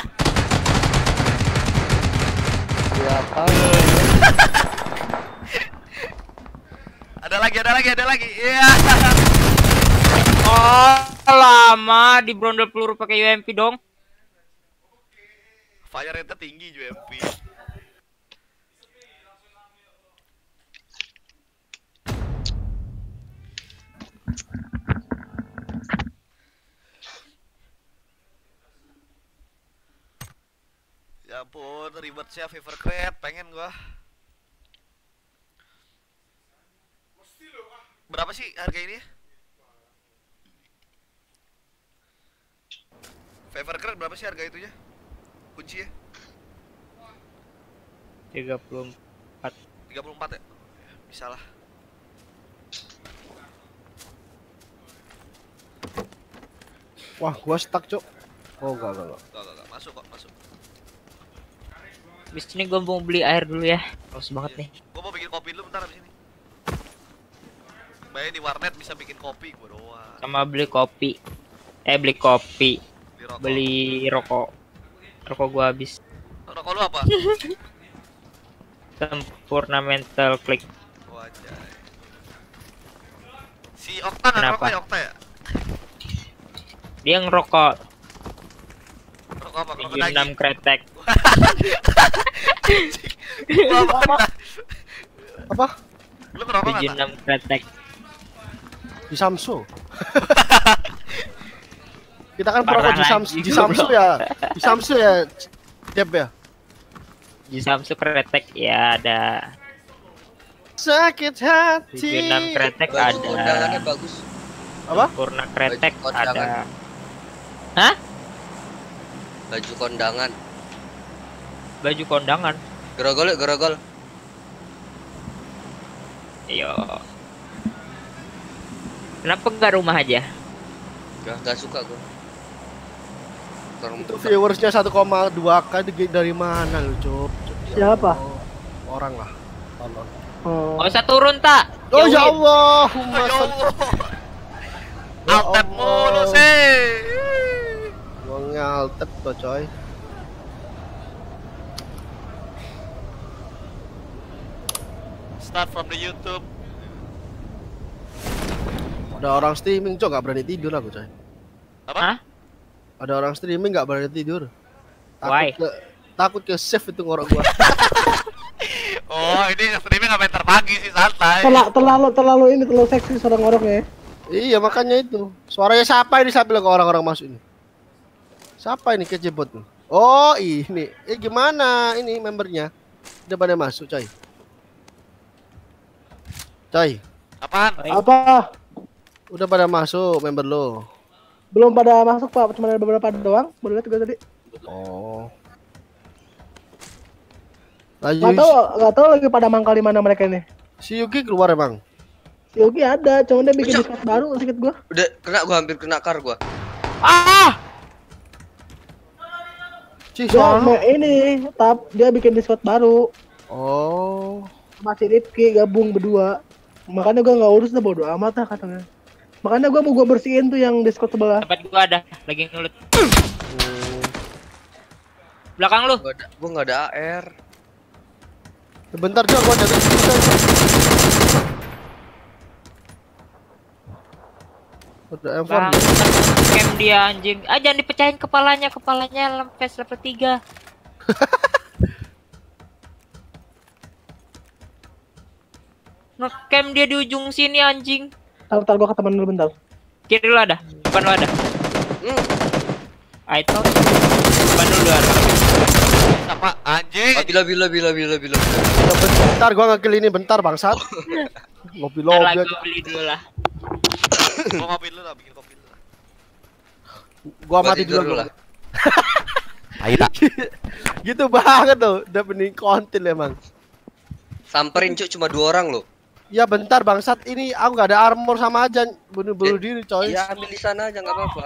Speaker 1: Siapa?
Speaker 3: Ada lagi, ada lagi, ada lagi. Iya.
Speaker 2: Oh, lama di brondol peluru pakai U M P dong.
Speaker 3: Fire rate tinggi U M P. Ya ampun, rewardnya Fever Crate, pengen gua. Berapa sih harga ini? Fever Crate berapa sih harga itunya? Kunci ya?
Speaker 2: tiga puluh empat.
Speaker 3: tiga puluh empat ya? Bisa lah.
Speaker 1: Wah, gua stuck, Cok. Oh, enggak, enggak, enggak.
Speaker 3: Gak, gak, gak. Masuk kok, masuk.
Speaker 2: Habis ini gue mau beli air dulu ya. Haus banget nih.
Speaker 3: Gua mau bikin kopi dulu bentar abis ini. Bayar di warnet bisa bikin kopi gua doang.
Speaker 2: Sama beli kopi. Eh beli kopi.
Speaker 3: Beli rokok.
Speaker 2: Beli rokok. Rokok gua habis.
Speaker 3: Rokok lu apa?
Speaker 2: Sempurna mental click.
Speaker 3: Wajah. Si Okta nggak
Speaker 2: Kenapa?
Speaker 3: rokok ya Okta ya?
Speaker 2: Dia ngerokok
Speaker 3: Rokok apa? Rokok
Speaker 2: tujuh enam
Speaker 3: daging.
Speaker 2: kretek.
Speaker 3: Gua apa?
Speaker 1: Apa?
Speaker 3: Lu ngerokok
Speaker 2: tujuh
Speaker 3: nggak?
Speaker 2: enam kretek.
Speaker 1: Di Samsu. Kita kan
Speaker 2: Parah
Speaker 1: perokok di Samsu,
Speaker 2: lagi,
Speaker 1: di Samsu
Speaker 2: goblok.
Speaker 1: ya. Di Samsu ya, Dep ya.
Speaker 2: Di Samsung kretek ya ada.
Speaker 1: Sakit hati.
Speaker 2: tujuh enam kretek
Speaker 4: Baju kondangannya
Speaker 2: ada.
Speaker 4: bagus.
Speaker 1: Apa?
Speaker 2: Sempurna kretek
Speaker 4: Baju kondangan.
Speaker 2: ada. Hah?
Speaker 4: Baju kondangan.
Speaker 2: Baju kondangan.
Speaker 4: Gerogol yuk, gerogol.
Speaker 2: Yo. Kenapa enggak rumah aja?
Speaker 4: Gak, gak suka gua. Kurang
Speaker 1: Itu
Speaker 4: budak.
Speaker 1: viewersnya satu koma dua K di- dari mana lu, Cok?
Speaker 6: Siapa?
Speaker 1: Orang lah. Tolong.
Speaker 6: Oh.
Speaker 2: Nggak usah turun tak?
Speaker 1: Oh ya
Speaker 2: Jauhin.
Speaker 1: Allah,
Speaker 3: Ya Allah.
Speaker 1: Ya
Speaker 3: Altep mulu
Speaker 1: Allah.
Speaker 3: sih.
Speaker 1: Gua ngaltep tuh, coy.
Speaker 3: Start from the YouTube.
Speaker 1: Ada orang streaming, Cok, nggak berani tidur aku, coy.
Speaker 3: Apa?
Speaker 2: Hah?
Speaker 1: Ada orang streaming nggak berani tidur. Takut
Speaker 2: Why?
Speaker 1: ke takut ke save itu ngorok gua.
Speaker 3: Oh, ini streaming nggak main pagi sih, santai.
Speaker 6: Terla- terlalu terlalu ini terlalu seksi suara ngoroknya.
Speaker 1: Iya, makanya itu. Suaranya siapa ini sampai ke orang-orang masuk ini? Siapa ini kejebot nih? Oh, ini. Eh gimana ini membernya? Udah pada masuk, coy. Coy,
Speaker 3: Apaan?
Speaker 6: Apa?
Speaker 1: udah pada masuk member lo.
Speaker 6: Belum pada masuk Pak, cuma ada beberapa doang. Baru lihat juga tadi.
Speaker 1: Oh. Lagi
Speaker 6: Gak tahu, gak tahu lagi pada mangkal di mana mereka ini.
Speaker 1: si Yuki keluar emang.
Speaker 6: Si Yogi ada, cuma dia bikin
Speaker 4: Ucap.
Speaker 6: Discord baru sedikit gua.
Speaker 4: Udah kena gua, hampir kena kar gua.
Speaker 2: Ah!
Speaker 1: Si
Speaker 6: Dia
Speaker 1: sono.
Speaker 6: ma- ini, tap dia bikin Discord baru.
Speaker 1: Oh.
Speaker 6: Masih Rifki gabung berdua. Makanya gua nggak urus dah, bodo amat lah katanya. Makanya gua mau gua bersihin tuh yang Discord sebelah.
Speaker 2: Tempat gua ada lagi ngelut.
Speaker 1: Hmm.
Speaker 2: Belakang lu.
Speaker 4: Gua ada, gua nggak ada A R.
Speaker 1: Sebentar juga gua jadi. Udah M empat.
Speaker 2: Bang, scam dia anjing. Ah jangan dipecahin kepalanya, kepalanya lempes level tiga. Ngecam dia di ujung sini anjing.
Speaker 6: Ntar, ntar gua ke temen dulu bentar.
Speaker 2: Kiri lu ada, depan lu ada.
Speaker 4: Hmm.
Speaker 2: Ah itu. Depan lu ada.
Speaker 3: Apa? Anjing.
Speaker 4: Ah, bila bila bila bila bila.
Speaker 1: Ya, bentar gua nge-kill ini bentar bangsat. Ngopi
Speaker 2: Ntar
Speaker 1: lobi
Speaker 2: lagi
Speaker 1: aja.
Speaker 2: gua beli dulu lah.
Speaker 3: Gua ngopi dulu lah, bikin kopi dulu.
Speaker 1: Gua
Speaker 4: Gua
Speaker 1: mati
Speaker 4: tidur
Speaker 1: dulu
Speaker 4: dulu lah.
Speaker 3: Ayo tak.
Speaker 1: Gitu banget tuh, udah bening kontil emang.
Speaker 4: Samperin cuk, cuma dua orang loh.
Speaker 1: Ya bentar bangsat, ini aku gak ada armor sama aja bunuh-bunuh
Speaker 4: Eh,
Speaker 1: diri coy.
Speaker 4: Ya ambil di sana aja nggak apa-apa.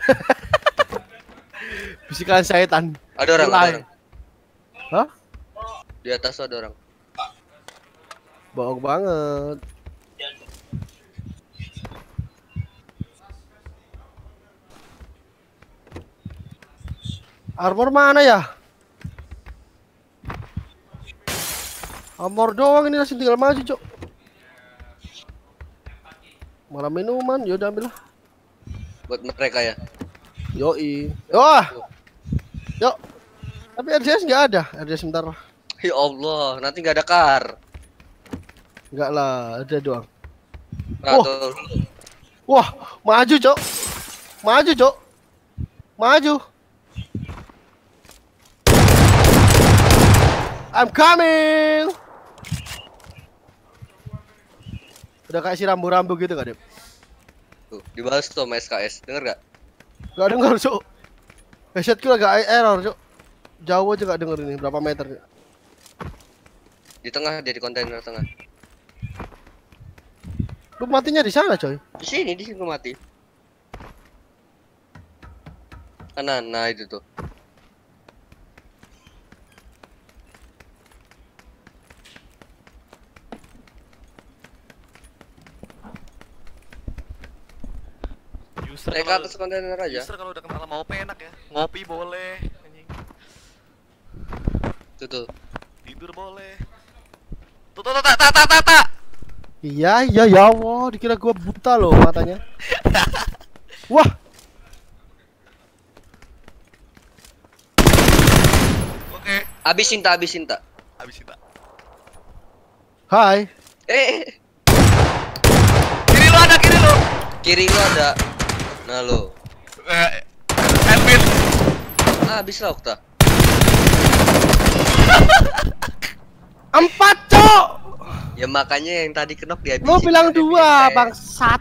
Speaker 1: Bisikan setan.
Speaker 4: Ada orang, ada
Speaker 1: Mulai.
Speaker 4: orang.
Speaker 1: Hah?
Speaker 4: Di atas tuh ada orang.
Speaker 1: Bohong banget. Armor mana ya? Armor doang ini, langsung tinggal maju, Cok. Malah minuman, yaudah ambil lah.
Speaker 4: Buat mereka ya.
Speaker 1: Yoi. Wah. Yuk. Tapi R D S nggak ada. R D S sebentar.
Speaker 4: Ya Allah, nanti nggak ada kar.
Speaker 1: Enggak lah, ada doang.
Speaker 4: Nah,
Speaker 1: Oh.
Speaker 4: tuh.
Speaker 1: Wah, maju, Cok. Maju, Cok. Maju. I'm coming. Udah kayak si rambu-rambu gitu gak, Dep?
Speaker 4: Tuh, dibalas tuh sama S K S. Denger gak?
Speaker 1: Gak denger, Cok. Headsetku agak error, Cok. Jauh aja gak denger ini, berapa meter.
Speaker 4: Di tengah, dia di kontainer tengah.
Speaker 1: Lu matinya di sana, coy.
Speaker 4: Di sini, di sini gua mati. Kanan, nah itu tuh.
Speaker 3: User
Speaker 4: Naik ke
Speaker 3: kalau
Speaker 4: atas kontainer aja.
Speaker 3: user kalau udah kenal sama O P enak ya. Ngopi boleh, anjing.
Speaker 4: Tuh tuh.
Speaker 3: Tidur boleh. Tuh tuh tuh tak tak tak tak tak.
Speaker 1: Iya, iya, ya Allah. Dikira gua buta loh matanya. Wah.
Speaker 3: Oke,
Speaker 4: Abisin tak, abisin tak.
Speaker 3: habis kita.
Speaker 1: Hai.
Speaker 4: Eh,
Speaker 3: Kiri lu ada, kiri lu.
Speaker 4: kiri lu ada. Nah lo.
Speaker 3: Eh, Elvin.
Speaker 4: Ah, habis lah Okta.
Speaker 1: Empat, Cok.
Speaker 4: Ya makanya yang tadi kenok dihabisin.
Speaker 1: Lu bilang dua,
Speaker 4: Bang.
Speaker 1: bangsat.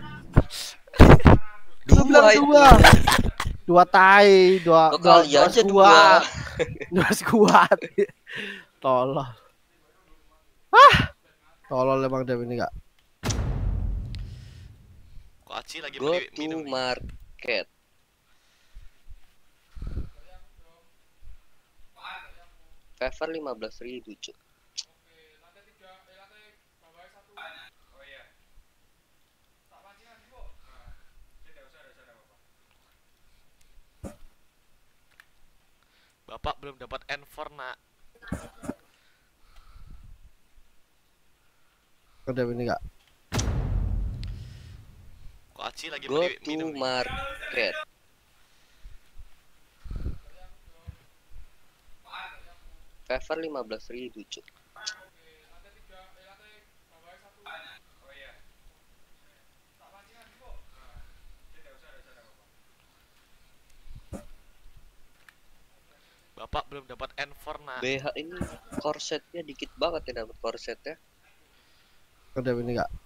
Speaker 1: Lu bilang
Speaker 4: itu.
Speaker 1: dua. Dua tai, dua
Speaker 4: Lo kali aja dua.
Speaker 1: Dua skuad. Tolol. Ah. Tolol emang Dev ini enggak.
Speaker 3: Kok Aci lagi
Speaker 4: Go
Speaker 3: beli
Speaker 4: to
Speaker 3: minum nih?
Speaker 4: market. Cover lima belas ribu cuy.
Speaker 3: Bapak belum dapat N empat, nak.
Speaker 1: Dev ini enggak.
Speaker 3: Kok Aci lagi
Speaker 4: Go
Speaker 3: beli
Speaker 4: to
Speaker 3: minum nih?
Speaker 4: market. Cover lima belas ribu cuy.
Speaker 3: Bapak belum dapat N empat, nak.
Speaker 4: B H ini korsetnya dikit banget ya dapat korsetnya.
Speaker 1: Dev ini enggak.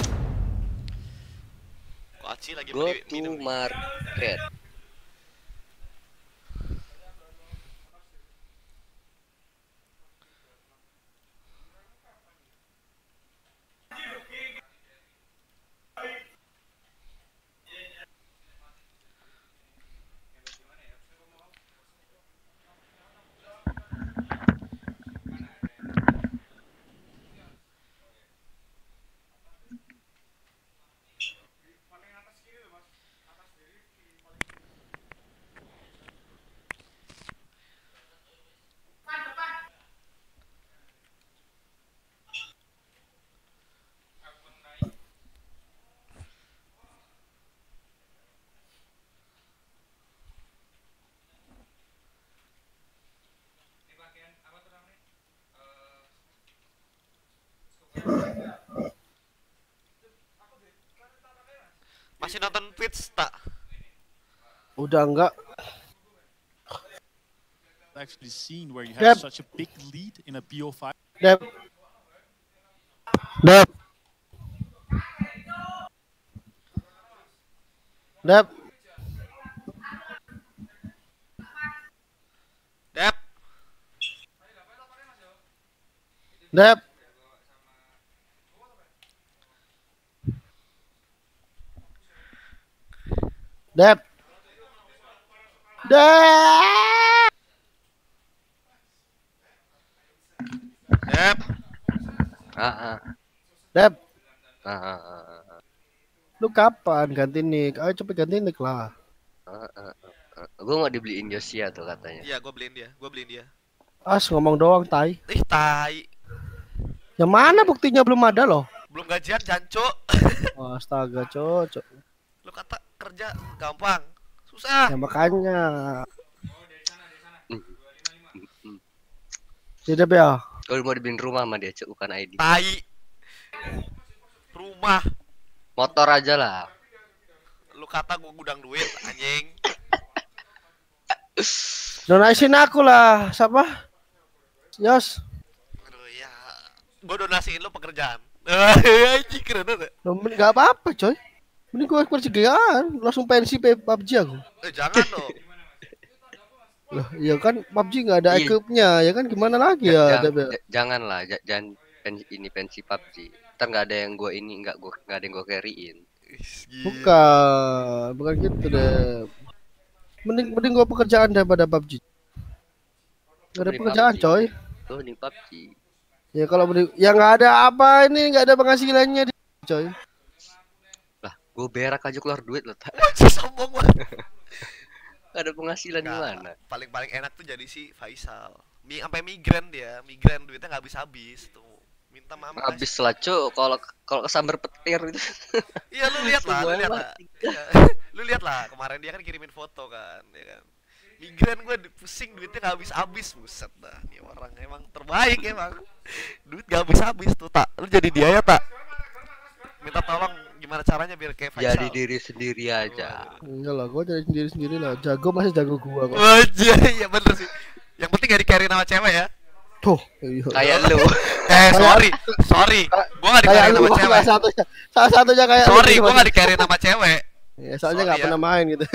Speaker 3: Kok Aci lagi
Speaker 4: Go
Speaker 3: beli
Speaker 4: to
Speaker 3: minum nih?
Speaker 4: market.
Speaker 3: Masih nonton Twitch tak?
Speaker 1: Udah enggak.
Speaker 7: Actually seen where you
Speaker 1: Yep.
Speaker 7: have such a big lead in a B O five.
Speaker 1: Dev. Dev. Dev. Dep. Dep. Dep.
Speaker 3: Dep.
Speaker 4: Ah, ah,
Speaker 1: Dep.
Speaker 4: ah, ah, ah, ah,
Speaker 1: Lu kapan ganti nick? Ayo cepet ganti nick lah.
Speaker 4: ah, ah, ah. Gue mau dibeliin Yosia tuh katanya.
Speaker 3: Iya, gua beliin dia. Gua beliin dia.
Speaker 1: As ngomong doang tai.
Speaker 3: Ih, tai.
Speaker 1: Yang mana buktinya belum ada loh?
Speaker 3: Belum gajian, jancuk.
Speaker 1: Oh, astaga, cocok.
Speaker 3: Lu kata kerja gampang. Susah.
Speaker 1: Ya makanya. Tidak ya.
Speaker 4: Gue mau dibeliin rumah sama dia, Cuk, bukan I D.
Speaker 3: Tai. Rumah.
Speaker 4: Motor aja lah.
Speaker 3: Lu kata gua gudang duit, anjing.
Speaker 1: Donasiin aku lah, siapa? Yos.
Speaker 3: Aduh ya. Gua donasiin lu pekerjaan. Anjing keren banget.
Speaker 1: Loh, men- nggak apa-apa, coy. Ini gue kerjaan, langsung pensi P U B G aku.
Speaker 3: Eh jangan dong.
Speaker 1: Loh, iya kan P U B G nggak ada
Speaker 4: Iya.
Speaker 1: equipnya, ya kan gimana lagi ya?
Speaker 4: Jangan,
Speaker 1: Dep, ya?
Speaker 4: j- janganlah, j- jangan pensi ini pensi P U B G. Ntar nggak ada yang gue ini, nggak gue nggak ada yang gue carryin.
Speaker 3: Is, gila.
Speaker 1: Bukan, bukan gitu deh. Mending mending gue pekerjaan daripada P U B G. Gak ada
Speaker 4: Mending
Speaker 1: pekerjaan,
Speaker 4: P U B G.
Speaker 1: coy.
Speaker 4: Tuh di P U B G.
Speaker 1: Ya kalau mending, ya nggak ada apa ini, nggak ada penghasilannya, di- coy.
Speaker 4: Lah, gue berak aja keluar duit loh. Tak
Speaker 3: Anjing sombong banget.
Speaker 4: ada penghasilan
Speaker 3: Nggak,
Speaker 4: gimana?
Speaker 3: paling-paling enak tuh jadi si Faisal. Mi sampai migran dia, migran duitnya nggak habis-habis tuh. Minta mama.
Speaker 4: Habis lah, Cuk, kalau kalau kesambar petir itu.
Speaker 3: Iya lu lihat lah, lu
Speaker 4: Semua
Speaker 3: lihat lah.
Speaker 4: mati.
Speaker 3: Iya. Lu lihat lah kemarin dia kan kirimin foto kan, ya kan. Migran gue pusing duitnya nggak habis-habis, buset dah. Nih orang emang terbaik emang. Duit gak habis-habis tuh, tak. Lu jadi dia ya, tak. Minta tolong gimana caranya biar kayak Faisal.
Speaker 4: Jadi diri sendiri aja.
Speaker 1: Enggak lah, gue jadi sendiri sendiri lah. Jago masih jago gua kok.
Speaker 3: Wajah, iya bener sih. Yang penting gak di-carry sama cewek ya.
Speaker 1: Tuh, iya.
Speaker 4: Kayak lu.
Speaker 3: Eh, sorry, sorry. Gua gak
Speaker 1: Kayak
Speaker 3: di-carry
Speaker 1: lu
Speaker 3: sama cewek.
Speaker 1: salah satunya, salah satunya kayak.
Speaker 3: Sorry,
Speaker 1: lu,
Speaker 3: gua gak di-carry sama cewek.
Speaker 1: Ya, soalnya
Speaker 3: Sorry
Speaker 1: nggak
Speaker 3: ya.
Speaker 1: pernah main gitu.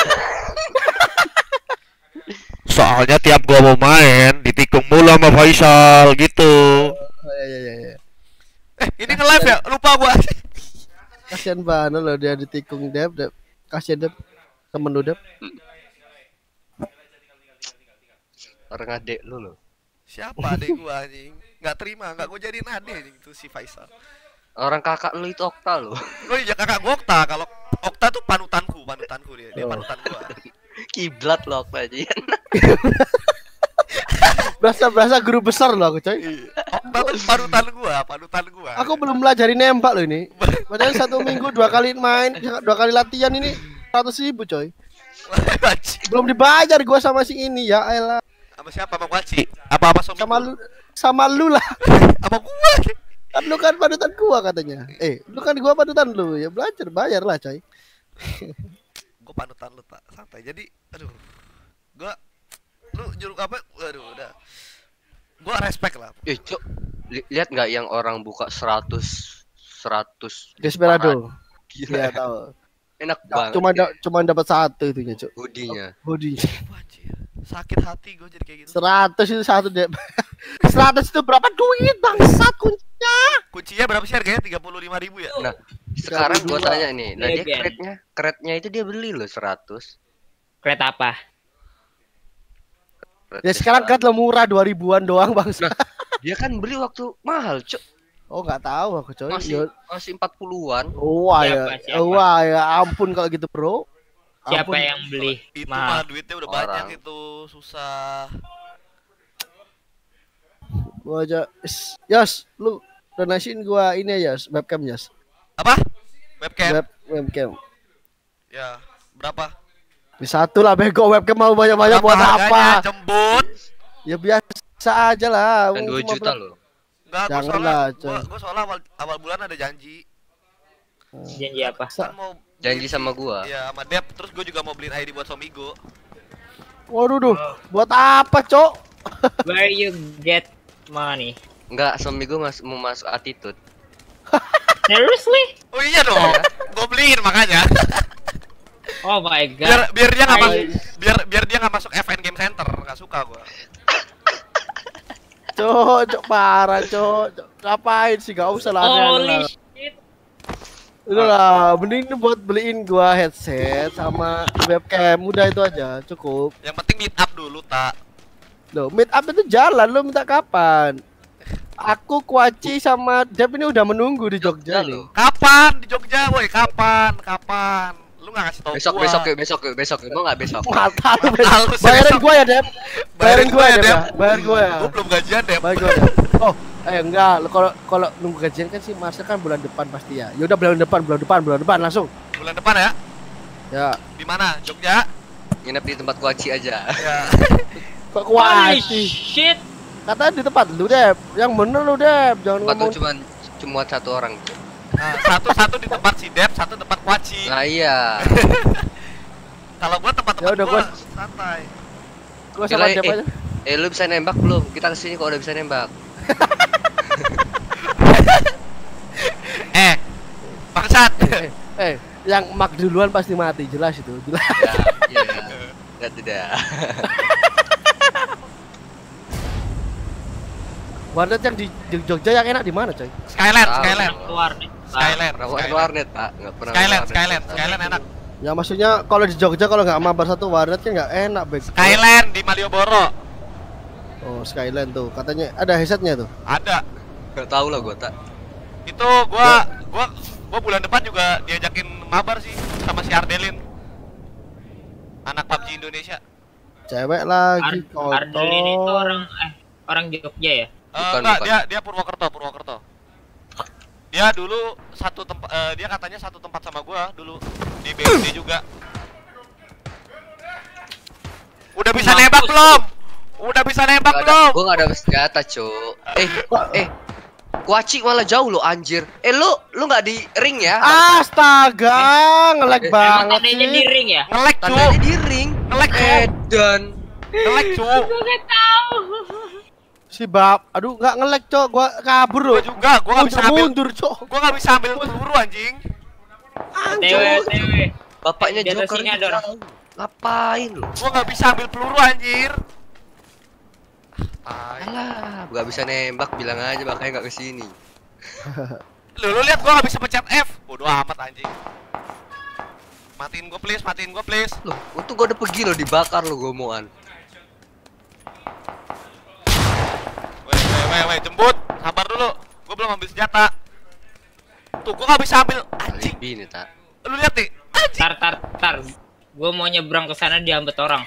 Speaker 3: Soalnya tiap gua mau main ditikung mulu sama Faisal gitu.
Speaker 1: Oh, iya iya iya.
Speaker 3: Eh, ini nge-live ya? Lupa gua.
Speaker 1: Kasian banget loh dia ditikung Dep, Dep. Kasian Dep. Temen lu Dep.
Speaker 4: Orang adek lu loh.
Speaker 3: Siapa adek gua anjing? Enggak terima, enggak gua jadiin adek anjing itu si Faisal.
Speaker 4: Orang kakak lu itu Okta lo.
Speaker 3: Oh iya kakak gua Okta, kalau Okta tuh panutanku, panutanku dia, dia
Speaker 1: Oh.
Speaker 3: panutan gua.
Speaker 4: Kiblat lo Okta aja.
Speaker 1: Berasa berasa guru besar loh aku coy.
Speaker 3: Okta tuh panutan gua, panutan gua.
Speaker 1: Aku belum belajar nembak loh ini. Padahal satu minggu dua kali main, dua kali latihan ini seratus ribu coy.
Speaker 3: Anjing.
Speaker 1: Belum dibayar gua sama si ini ya elah.
Speaker 3: Sama siapa? Sama Waci? Apa apa Somi?
Speaker 1: Sama lu sama lu lah.
Speaker 3: Apa gua?
Speaker 1: Kan lu kan panutan gua katanya. Eh, lu kan gua panutan lu. Ya belajar bayar lah coy.
Speaker 3: Gua panutan lu tak santai. Jadi, aduh. Gua lu juruk apa? Aduh, udah. Gua respect lah.
Speaker 4: Eh, Cuk. Li- lihat nggak yang orang buka seratus seratus
Speaker 1: Desperado.
Speaker 4: Gila.
Speaker 1: Iya tahu.
Speaker 4: Enak banget.
Speaker 1: Cuma da cuma dapat satu itunya, Cuk.
Speaker 4: hoodie-nya.
Speaker 1: Hoodie.
Speaker 3: Anjir. Sakit hati gua jadi kayak gitu.
Speaker 1: seratus itu satu deh. seratus itu berapa duit bangsat kuncinya?
Speaker 3: Kuncinya berapa sih harganya? tiga puluh lima ribu ya?
Speaker 4: Nah, sekarang gua tanya nih, nah dia
Speaker 2: Legend.
Speaker 4: crate-nya, crate-nya itu dia beli loh seratus.
Speaker 2: Kereta apa?
Speaker 1: Ya sekarang kan lo murah dua ribuan doang bangsa.
Speaker 4: Nah, dia kan beli waktu mahal, Cuk.
Speaker 1: Oh nggak tahu aku coy.
Speaker 4: Masih
Speaker 1: Ya,
Speaker 4: masih empat puluhan.
Speaker 1: wah
Speaker 2: Siapa,
Speaker 1: ya,
Speaker 2: siapa?
Speaker 1: wah ya ampun kalau gitu bro.
Speaker 2: Siapa
Speaker 1: Ampun.
Speaker 2: yang beli?
Speaker 3: Itu mah
Speaker 2: Mahal.
Speaker 3: duitnya udah
Speaker 4: Orang.
Speaker 3: banyak itu, susah.
Speaker 1: Gua aja, Is, Yos, lu donasiin gua ini ya, Yos, webcam Yos.
Speaker 3: Apa? Webcam?
Speaker 1: Web, webcam.
Speaker 3: Ya, berapa?
Speaker 1: Di satu lah bego webcam mau banyak-banyak buat
Speaker 3: Berapa
Speaker 1: apa?
Speaker 3: harganya, Jembut.
Speaker 1: Ya biasa aja lah.
Speaker 4: Dan dua
Speaker 1: Cuma
Speaker 4: juta
Speaker 1: berapa-
Speaker 4: loh.
Speaker 3: Enggak, gua
Speaker 1: Jangan
Speaker 3: soalnya,
Speaker 1: lah,
Speaker 3: gua,
Speaker 1: coy.
Speaker 3: gua soalnya awal, awal bulan ada janji.
Speaker 2: Janji apa?
Speaker 3: Kan mau
Speaker 4: Janji sama gua.
Speaker 3: ya sama Dep, terus gua juga mau beliin I D buat Somigo.
Speaker 1: Waduh, duh. Buat apa, Cok?
Speaker 2: Where you get money?
Speaker 4: Enggak, suami gua mas mau masuk attitude.
Speaker 2: Seriously?
Speaker 3: Oh iya dong, gua beliin makanya.
Speaker 2: Oh my
Speaker 3: biar
Speaker 2: god.
Speaker 3: biar dia nggak
Speaker 2: Are
Speaker 3: masuk
Speaker 2: you-
Speaker 3: biar biar dia nggak masuk F N Game Center, nggak suka gua.
Speaker 1: Cok, cok parah, cok. Cok, ngapain sih? Gak usah lah.
Speaker 2: Holy shit.
Speaker 1: Udah lah, mending buat beliin gua headset sama webcam, udah itu aja, cukup.
Speaker 3: Yang penting meet up dulu, tak.
Speaker 1: Loh, meet up itu jalan, lo minta kapan? Aku, Kuaci sama Dep ini udah menunggu di Jogja nih.
Speaker 3: Kapan di Jogja, boy? Kapan? Kapan? Lu nggak kasih tau
Speaker 4: Besok
Speaker 3: gua.
Speaker 4: besok yuk, besok yuk, besok yuk. Mau nggak besok?
Speaker 1: Mata lu,
Speaker 3: Mata lu,
Speaker 1: bayarin
Speaker 3: besok.
Speaker 1: gua ya, Dep. Bayarin gua ya, Dep. ya. Bayar gua ya.
Speaker 3: Gua belum gajian deh.
Speaker 1: Bayarin gua ya. Oh, eh enggak, lo kalau kalau nunggu gajian kan sih Marcel kan bulan depan pasti ya. Ya udah bulan depan, bulan depan, bulan depan langsung.
Speaker 3: Bulan depan ya?
Speaker 1: Ya.
Speaker 3: Di mana? Jogja?
Speaker 4: Nginep di tempat kuaci aja.
Speaker 3: Ya.
Speaker 1: Kok
Speaker 2: Holy
Speaker 1: Kuaci?
Speaker 2: shit.
Speaker 1: Katanya di tempat lu, Dep. Yang bener lu, Dep. Jangan
Speaker 4: Tempat
Speaker 1: ngomong.
Speaker 4: tuh cuman cuma satu orang. Cuk.
Speaker 3: Nah, satu satu di tempat si Dep, satu tempat Kuaci.
Speaker 4: Nah iya.
Speaker 3: Kalau gua tempat-tempat
Speaker 1: Ya udah,
Speaker 3: gua
Speaker 1: gua-
Speaker 3: santai.
Speaker 1: Gua sama
Speaker 4: Kira-
Speaker 1: Dep
Speaker 4: eh,
Speaker 1: aja.
Speaker 4: Eh lu bisa nembak belum? Kita kesini kok udah bisa nembak.
Speaker 3: Eh, bangsat.
Speaker 1: Eh, eh, yang mak duluan pasti mati, jelas itu. Jelas.
Speaker 4: Ya, iya. Enggak tidak.
Speaker 1: Warnet yang di, di Jogja yang enak di mana, coy?
Speaker 3: Skyland,
Speaker 4: Tahu.
Speaker 3: Skyland.
Speaker 2: Keluar nih.
Speaker 3: Skyland,
Speaker 4: Pernah
Speaker 3: Skyland.
Speaker 4: warnet, Pak. Enggak pernah.
Speaker 3: Skyland,
Speaker 4: warnet.
Speaker 3: Skyland, Skyland enak.
Speaker 1: Ya maksudnya kalau di Jogja kalau nggak mabar satu warnet kan nggak enak, Bek.
Speaker 3: Skyland di Malioboro.
Speaker 1: Oh, Skyland tuh. Katanya ada headsetnya tuh.
Speaker 3: Ada.
Speaker 4: Enggak tahu lah gua tak.
Speaker 3: Itu gua gua gua bulan depan juga diajakin mabar sih sama si Ardelin. Anak P U B G Indonesia.
Speaker 1: Cewek lagi,
Speaker 2: Ar Ardelin itu orang eh orang Jogja ya?
Speaker 3: Eh,
Speaker 4: Bukan,
Speaker 3: enggak,
Speaker 4: bukan.
Speaker 3: dia dia Purwokerto, Purwokerto. Dia dulu satu tempat eh, dia katanya satu tempat sama gua dulu di B U D juga. Udah bisa
Speaker 2: Mampus
Speaker 3: nembak
Speaker 2: lu.
Speaker 3: belum? Udah bisa nembak
Speaker 4: Nggak ada,
Speaker 3: belum?
Speaker 4: gua enggak ada senjata, Cuk. Eh, eh. Kuaci malah jauh lo anjir. Eh lu lu enggak di ring ya?
Speaker 1: Astaga, ngelag
Speaker 4: Eh,
Speaker 2: Emang
Speaker 1: banget
Speaker 2: tandanya di
Speaker 1: sih.
Speaker 2: ring ya?
Speaker 3: Ngelek, cu.
Speaker 4: Tandanya di ring.
Speaker 3: Ngelek, cu.
Speaker 4: Eh dan
Speaker 3: Ngelek, cu.
Speaker 2: Gue gak tahu.
Speaker 1: Si Bab, aduh nggak ngelag, Cok. Gua kabur
Speaker 3: Gua
Speaker 1: loh.
Speaker 3: juga, gua enggak bisa
Speaker 1: Mundur,
Speaker 3: ambil.
Speaker 1: mundur, Cok.
Speaker 3: Gua enggak bisa ambil peluru anjing.
Speaker 2: O T W, O T W.
Speaker 4: bapaknya
Speaker 2: Di atas
Speaker 4: Joker
Speaker 2: sini
Speaker 4: itu
Speaker 2: ada orang.
Speaker 4: jauh. Ngapain lu?
Speaker 3: Gua enggak bisa ambil peluru anjir. Ah, tai.
Speaker 4: Alah, gak bisa nembak, bilang aja makanya gak kesini.
Speaker 3: Lu lu lihat gua enggak bisa pencet F. Bodoh amat anjing. Matiin gua please, matiin gua please.
Speaker 4: Loh, untung gua udah pergi loh, dibakar lo gomoan.
Speaker 3: Weh, weh, weh, weh, jemput. Sabar dulu. Gua belum ambil senjata. Tuh, gua nggak bisa ambil anjing.
Speaker 4: Alibi nih, tak.
Speaker 3: Lu lihat nih. Anjing.
Speaker 2: Tar tar tar. Gue mau nyebrang ke sana diambet orang.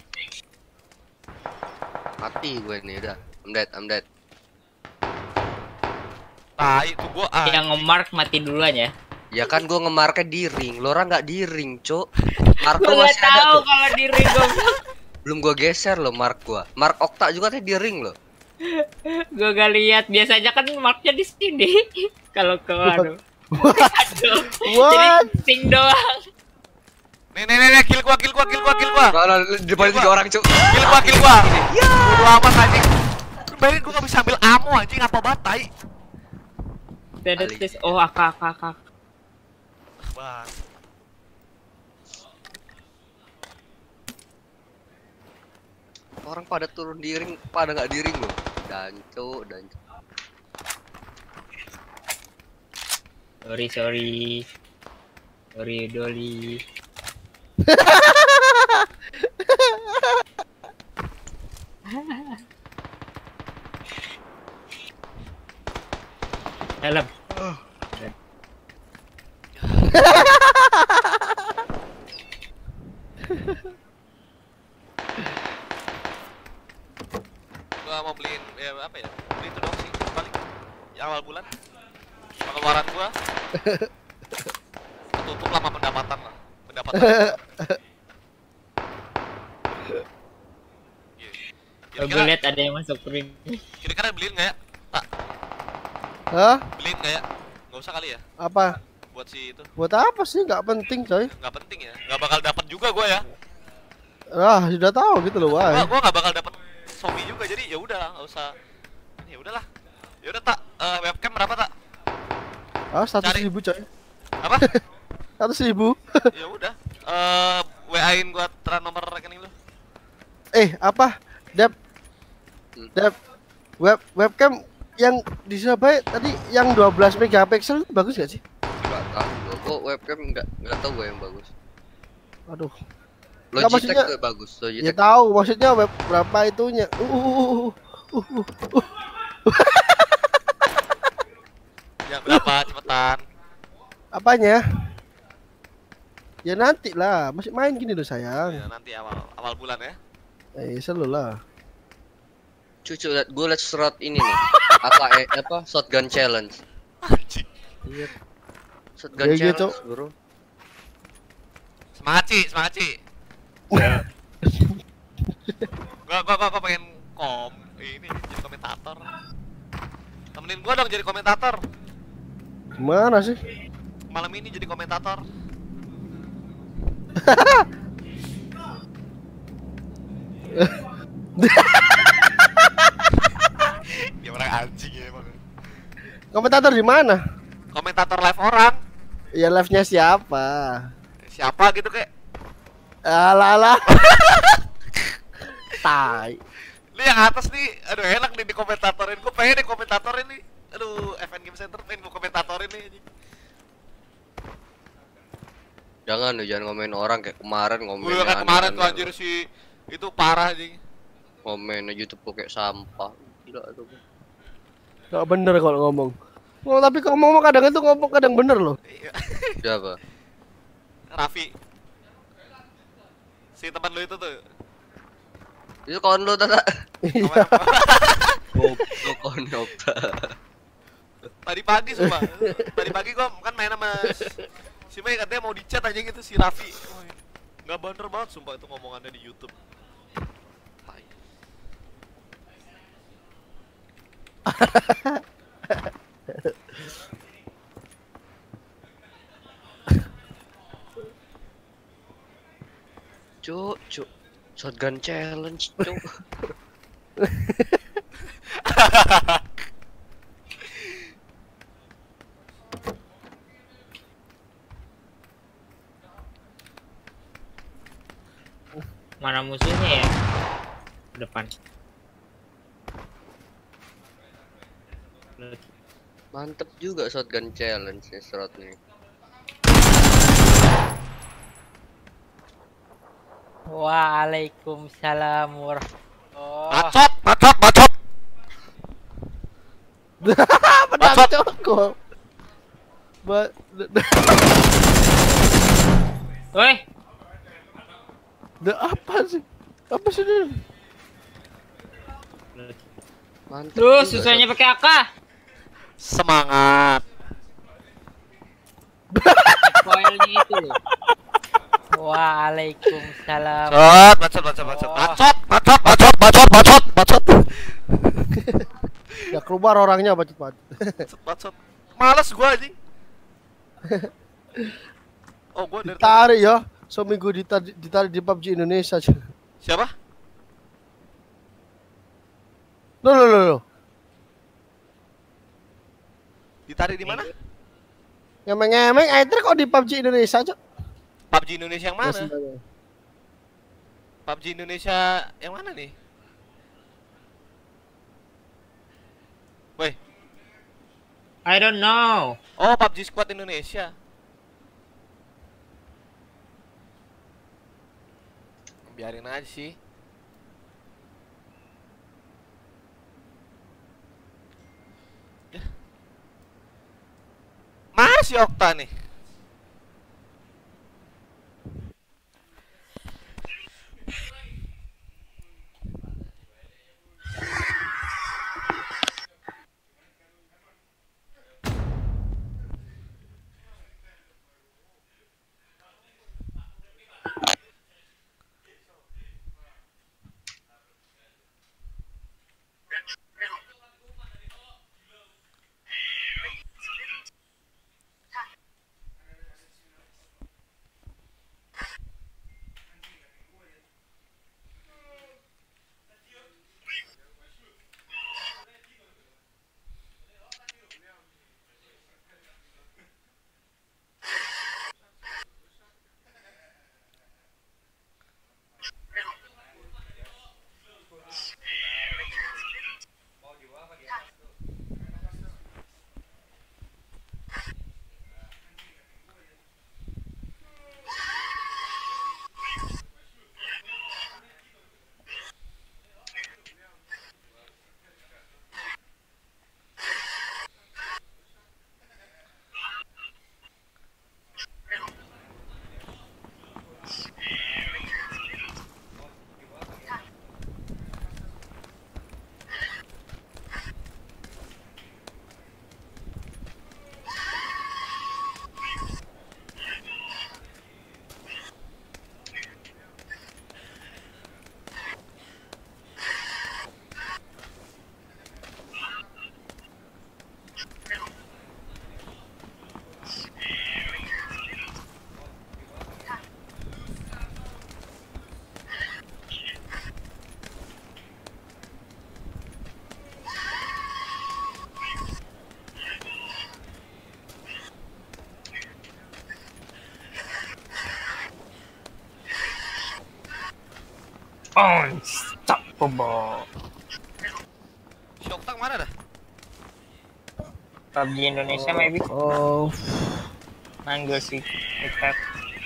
Speaker 4: Mati gue nih, udah. I'm dead, I'm dead.
Speaker 3: Tai, itu gua ah.
Speaker 2: Yang nge-mark mati duluan ya.
Speaker 4: Ya kan gua ngemarknya di ring, lo orang nggak di ring, Cok. Mark
Speaker 2: Gue
Speaker 4: lo
Speaker 2: gak
Speaker 4: masih ada
Speaker 2: tahu
Speaker 4: tuh.
Speaker 2: kalau di ring gue.
Speaker 4: Belum gua geser lo mark gua. Mark Okta juga tadi di ring lo.
Speaker 2: Gue gak lihat. Biasanya kan marknya di sini. Kalau ke aduh. Aduh.
Speaker 1: What?
Speaker 2: Jadi sing doang.
Speaker 3: Nih, nih, nih, nih, kill gua, kill gua, kill gua, kill gua.
Speaker 4: Kalau di depan tiga orang, Cok.
Speaker 3: Kill gua, kill gua. Bodoh amat anjing. Bayangin gua nggak bisa ambil ammo anjing, apa batai.
Speaker 2: Dedet oh akak akak akak.
Speaker 3: Bang.
Speaker 4: Orang pada turun di ring, pada nggak di ring lo. Danco, danco.
Speaker 2: Sorry sorry. Sorry Dolly. Helm.
Speaker 3: Gua mau beliin ya apa ya? Beli itu dong sih, balik. Yang awal bulan. Pengeluaran gua. Tutup lama pendapatan lah. Pendapatan.
Speaker 2: Gue
Speaker 3: Kira-kira
Speaker 2: lihat ada yang masuk ring.
Speaker 3: kira-kira beliin nggak ya? Tak,
Speaker 1: Hah?
Speaker 3: beliin nggak ya? Nggak usah kali ya?
Speaker 1: Apa?
Speaker 3: Buat si itu.
Speaker 1: Buat apa sih? Nggak penting, coy.
Speaker 3: Nggak penting ya. Nggak bakal dapat juga gua ya.
Speaker 1: Ah, sudah tahu gitu loh,
Speaker 3: Gua,
Speaker 1: wah.
Speaker 3: gua nggak bakal dapat zombie juga, jadi ya udah nggak usah. Ya udahlah. Ya udah tak, eh, webcam berapa tak?
Speaker 1: Ah, seratus
Speaker 3: Cari.
Speaker 1: ribu, coy.
Speaker 3: Apa?
Speaker 1: Seratus ribu.
Speaker 3: Ya udah. Eh, W A-in gua tran nomor rekening lu.
Speaker 1: Eh, apa? Dep.
Speaker 4: Hmm.
Speaker 1: Dep. Web webcam yang di Surabaya tadi yang dua belas megapiksel bagus gak sih?
Speaker 4: Enggak tahu gua. Gua webcam enggak enggak tahu gua yang bagus.
Speaker 1: Aduh. Nggak,
Speaker 4: Logitech
Speaker 1: maksudnya-
Speaker 4: tuh bagus.
Speaker 1: Ya
Speaker 4: Logitech.
Speaker 1: tahu maksudnya web berapa itunya. Uh, uh, uh, uh, uh, uh.
Speaker 3: Ya berapa cepetan?
Speaker 1: Apanya? Ya nanti lah, masih main gini loh sayang.
Speaker 3: Ya nanti awal awal bulan ya.
Speaker 1: Eh, selalu lah.
Speaker 4: Cucu lihat gue liat slot ini nih. Apa eh, apa shotgun challenge.
Speaker 3: Anjing.
Speaker 1: Iya.
Speaker 4: Shotgun
Speaker 1: Ya, gitu.
Speaker 4: challenge, Bro.
Speaker 3: Semangat Ci, semangat Ci. Gua gua gua, gua pengen kom ini jadi komentator. Temenin gua dong jadi komentator.
Speaker 1: Gimana sih?
Speaker 3: Malam ini jadi komentator. Dia orang anjing ya emang.
Speaker 1: Komentator di mana?
Speaker 3: Komentator live orang.
Speaker 1: Ya live-nya siapa?
Speaker 3: Siapa gitu kek?
Speaker 1: Alah alah. Tai.
Speaker 3: Lu yang atas nih, aduh enak nih di komentatorin. Gua pengen di komentatorin nih. Aduh, F N Game Center pengen gua komentatorin nih anjing.
Speaker 4: Jangan lu jangan ngomain orang kayak kemarin ngomain.
Speaker 3: Gua kan kemarin tuh anjir si itu parah anjing.
Speaker 4: Ngomain YouTube kok kayak sampah. Gila tuh.
Speaker 1: Gak bener kalau ngomong. Oh, tapi kalau ngomong kadang itu ngomong kadang bener loh.
Speaker 3: Iya.
Speaker 4: Siapa?
Speaker 3: Raffi. Si teman lu itu tuh.
Speaker 4: Itu kawan lu tata.
Speaker 1: Iya.
Speaker 4: Goblok kawan Yopta.
Speaker 3: Tadi pagi sumpah. Tadi pagi gua kan main sama si Mei katanya mau di chat aja gitu si Raffi. Oh, nggak bener banget sumpah itu ngomongannya di YouTube. Tai.
Speaker 4: Cuk, cuk. Shotgun challenge, cuk.
Speaker 2: Mana musuhnya ya? Depan.
Speaker 4: Mantep juga shotgun challenge nih slot nih.
Speaker 2: Waalaikumsalam warahmatullahi.
Speaker 3: Bacot, bacot, bacot.
Speaker 1: Pedang
Speaker 3: Bacot.
Speaker 1: cukup. Ba
Speaker 2: Woi,
Speaker 1: da apa sih? Apa sih ini?
Speaker 4: Mantep.
Speaker 2: tuh
Speaker 4: juga
Speaker 2: susahnya
Speaker 4: shot-
Speaker 2: pakai A K.
Speaker 3: Semangat.
Speaker 2: Foilnya itu loh. Waalaikumsalam.
Speaker 3: Bacot, bacot, bacot, bacot.
Speaker 2: Oh.
Speaker 3: Bacot, bacot, bacot, bacot, bacot, bacot.
Speaker 1: Ya keluar orangnya bacot-bacot.
Speaker 3: Bacot, bacot. Males gua anjing. Oh, gua dari tadi-
Speaker 1: Ditarik ya. Seminggu ditarik, ditarik di P U B G Indonesia.
Speaker 3: siapa?
Speaker 1: Loh loh loh loh.
Speaker 3: Ditarik di mana?
Speaker 1: Ngemeng-ngemeng Aether kok di P U B G Indonesia, Cok?
Speaker 3: P U B G Indonesia yang mana? P U B G Indonesia yang mana nih? Woi,
Speaker 2: I don't know.
Speaker 3: oh P U B G Squad Indonesia. Biarin aja sih. Yah. Masih Okta nih.
Speaker 2: Unstoppable.
Speaker 3: Shoktang mana dah?
Speaker 2: P U B G Indonesia maybe.
Speaker 1: Oh,
Speaker 2: Mango sih. Dekat.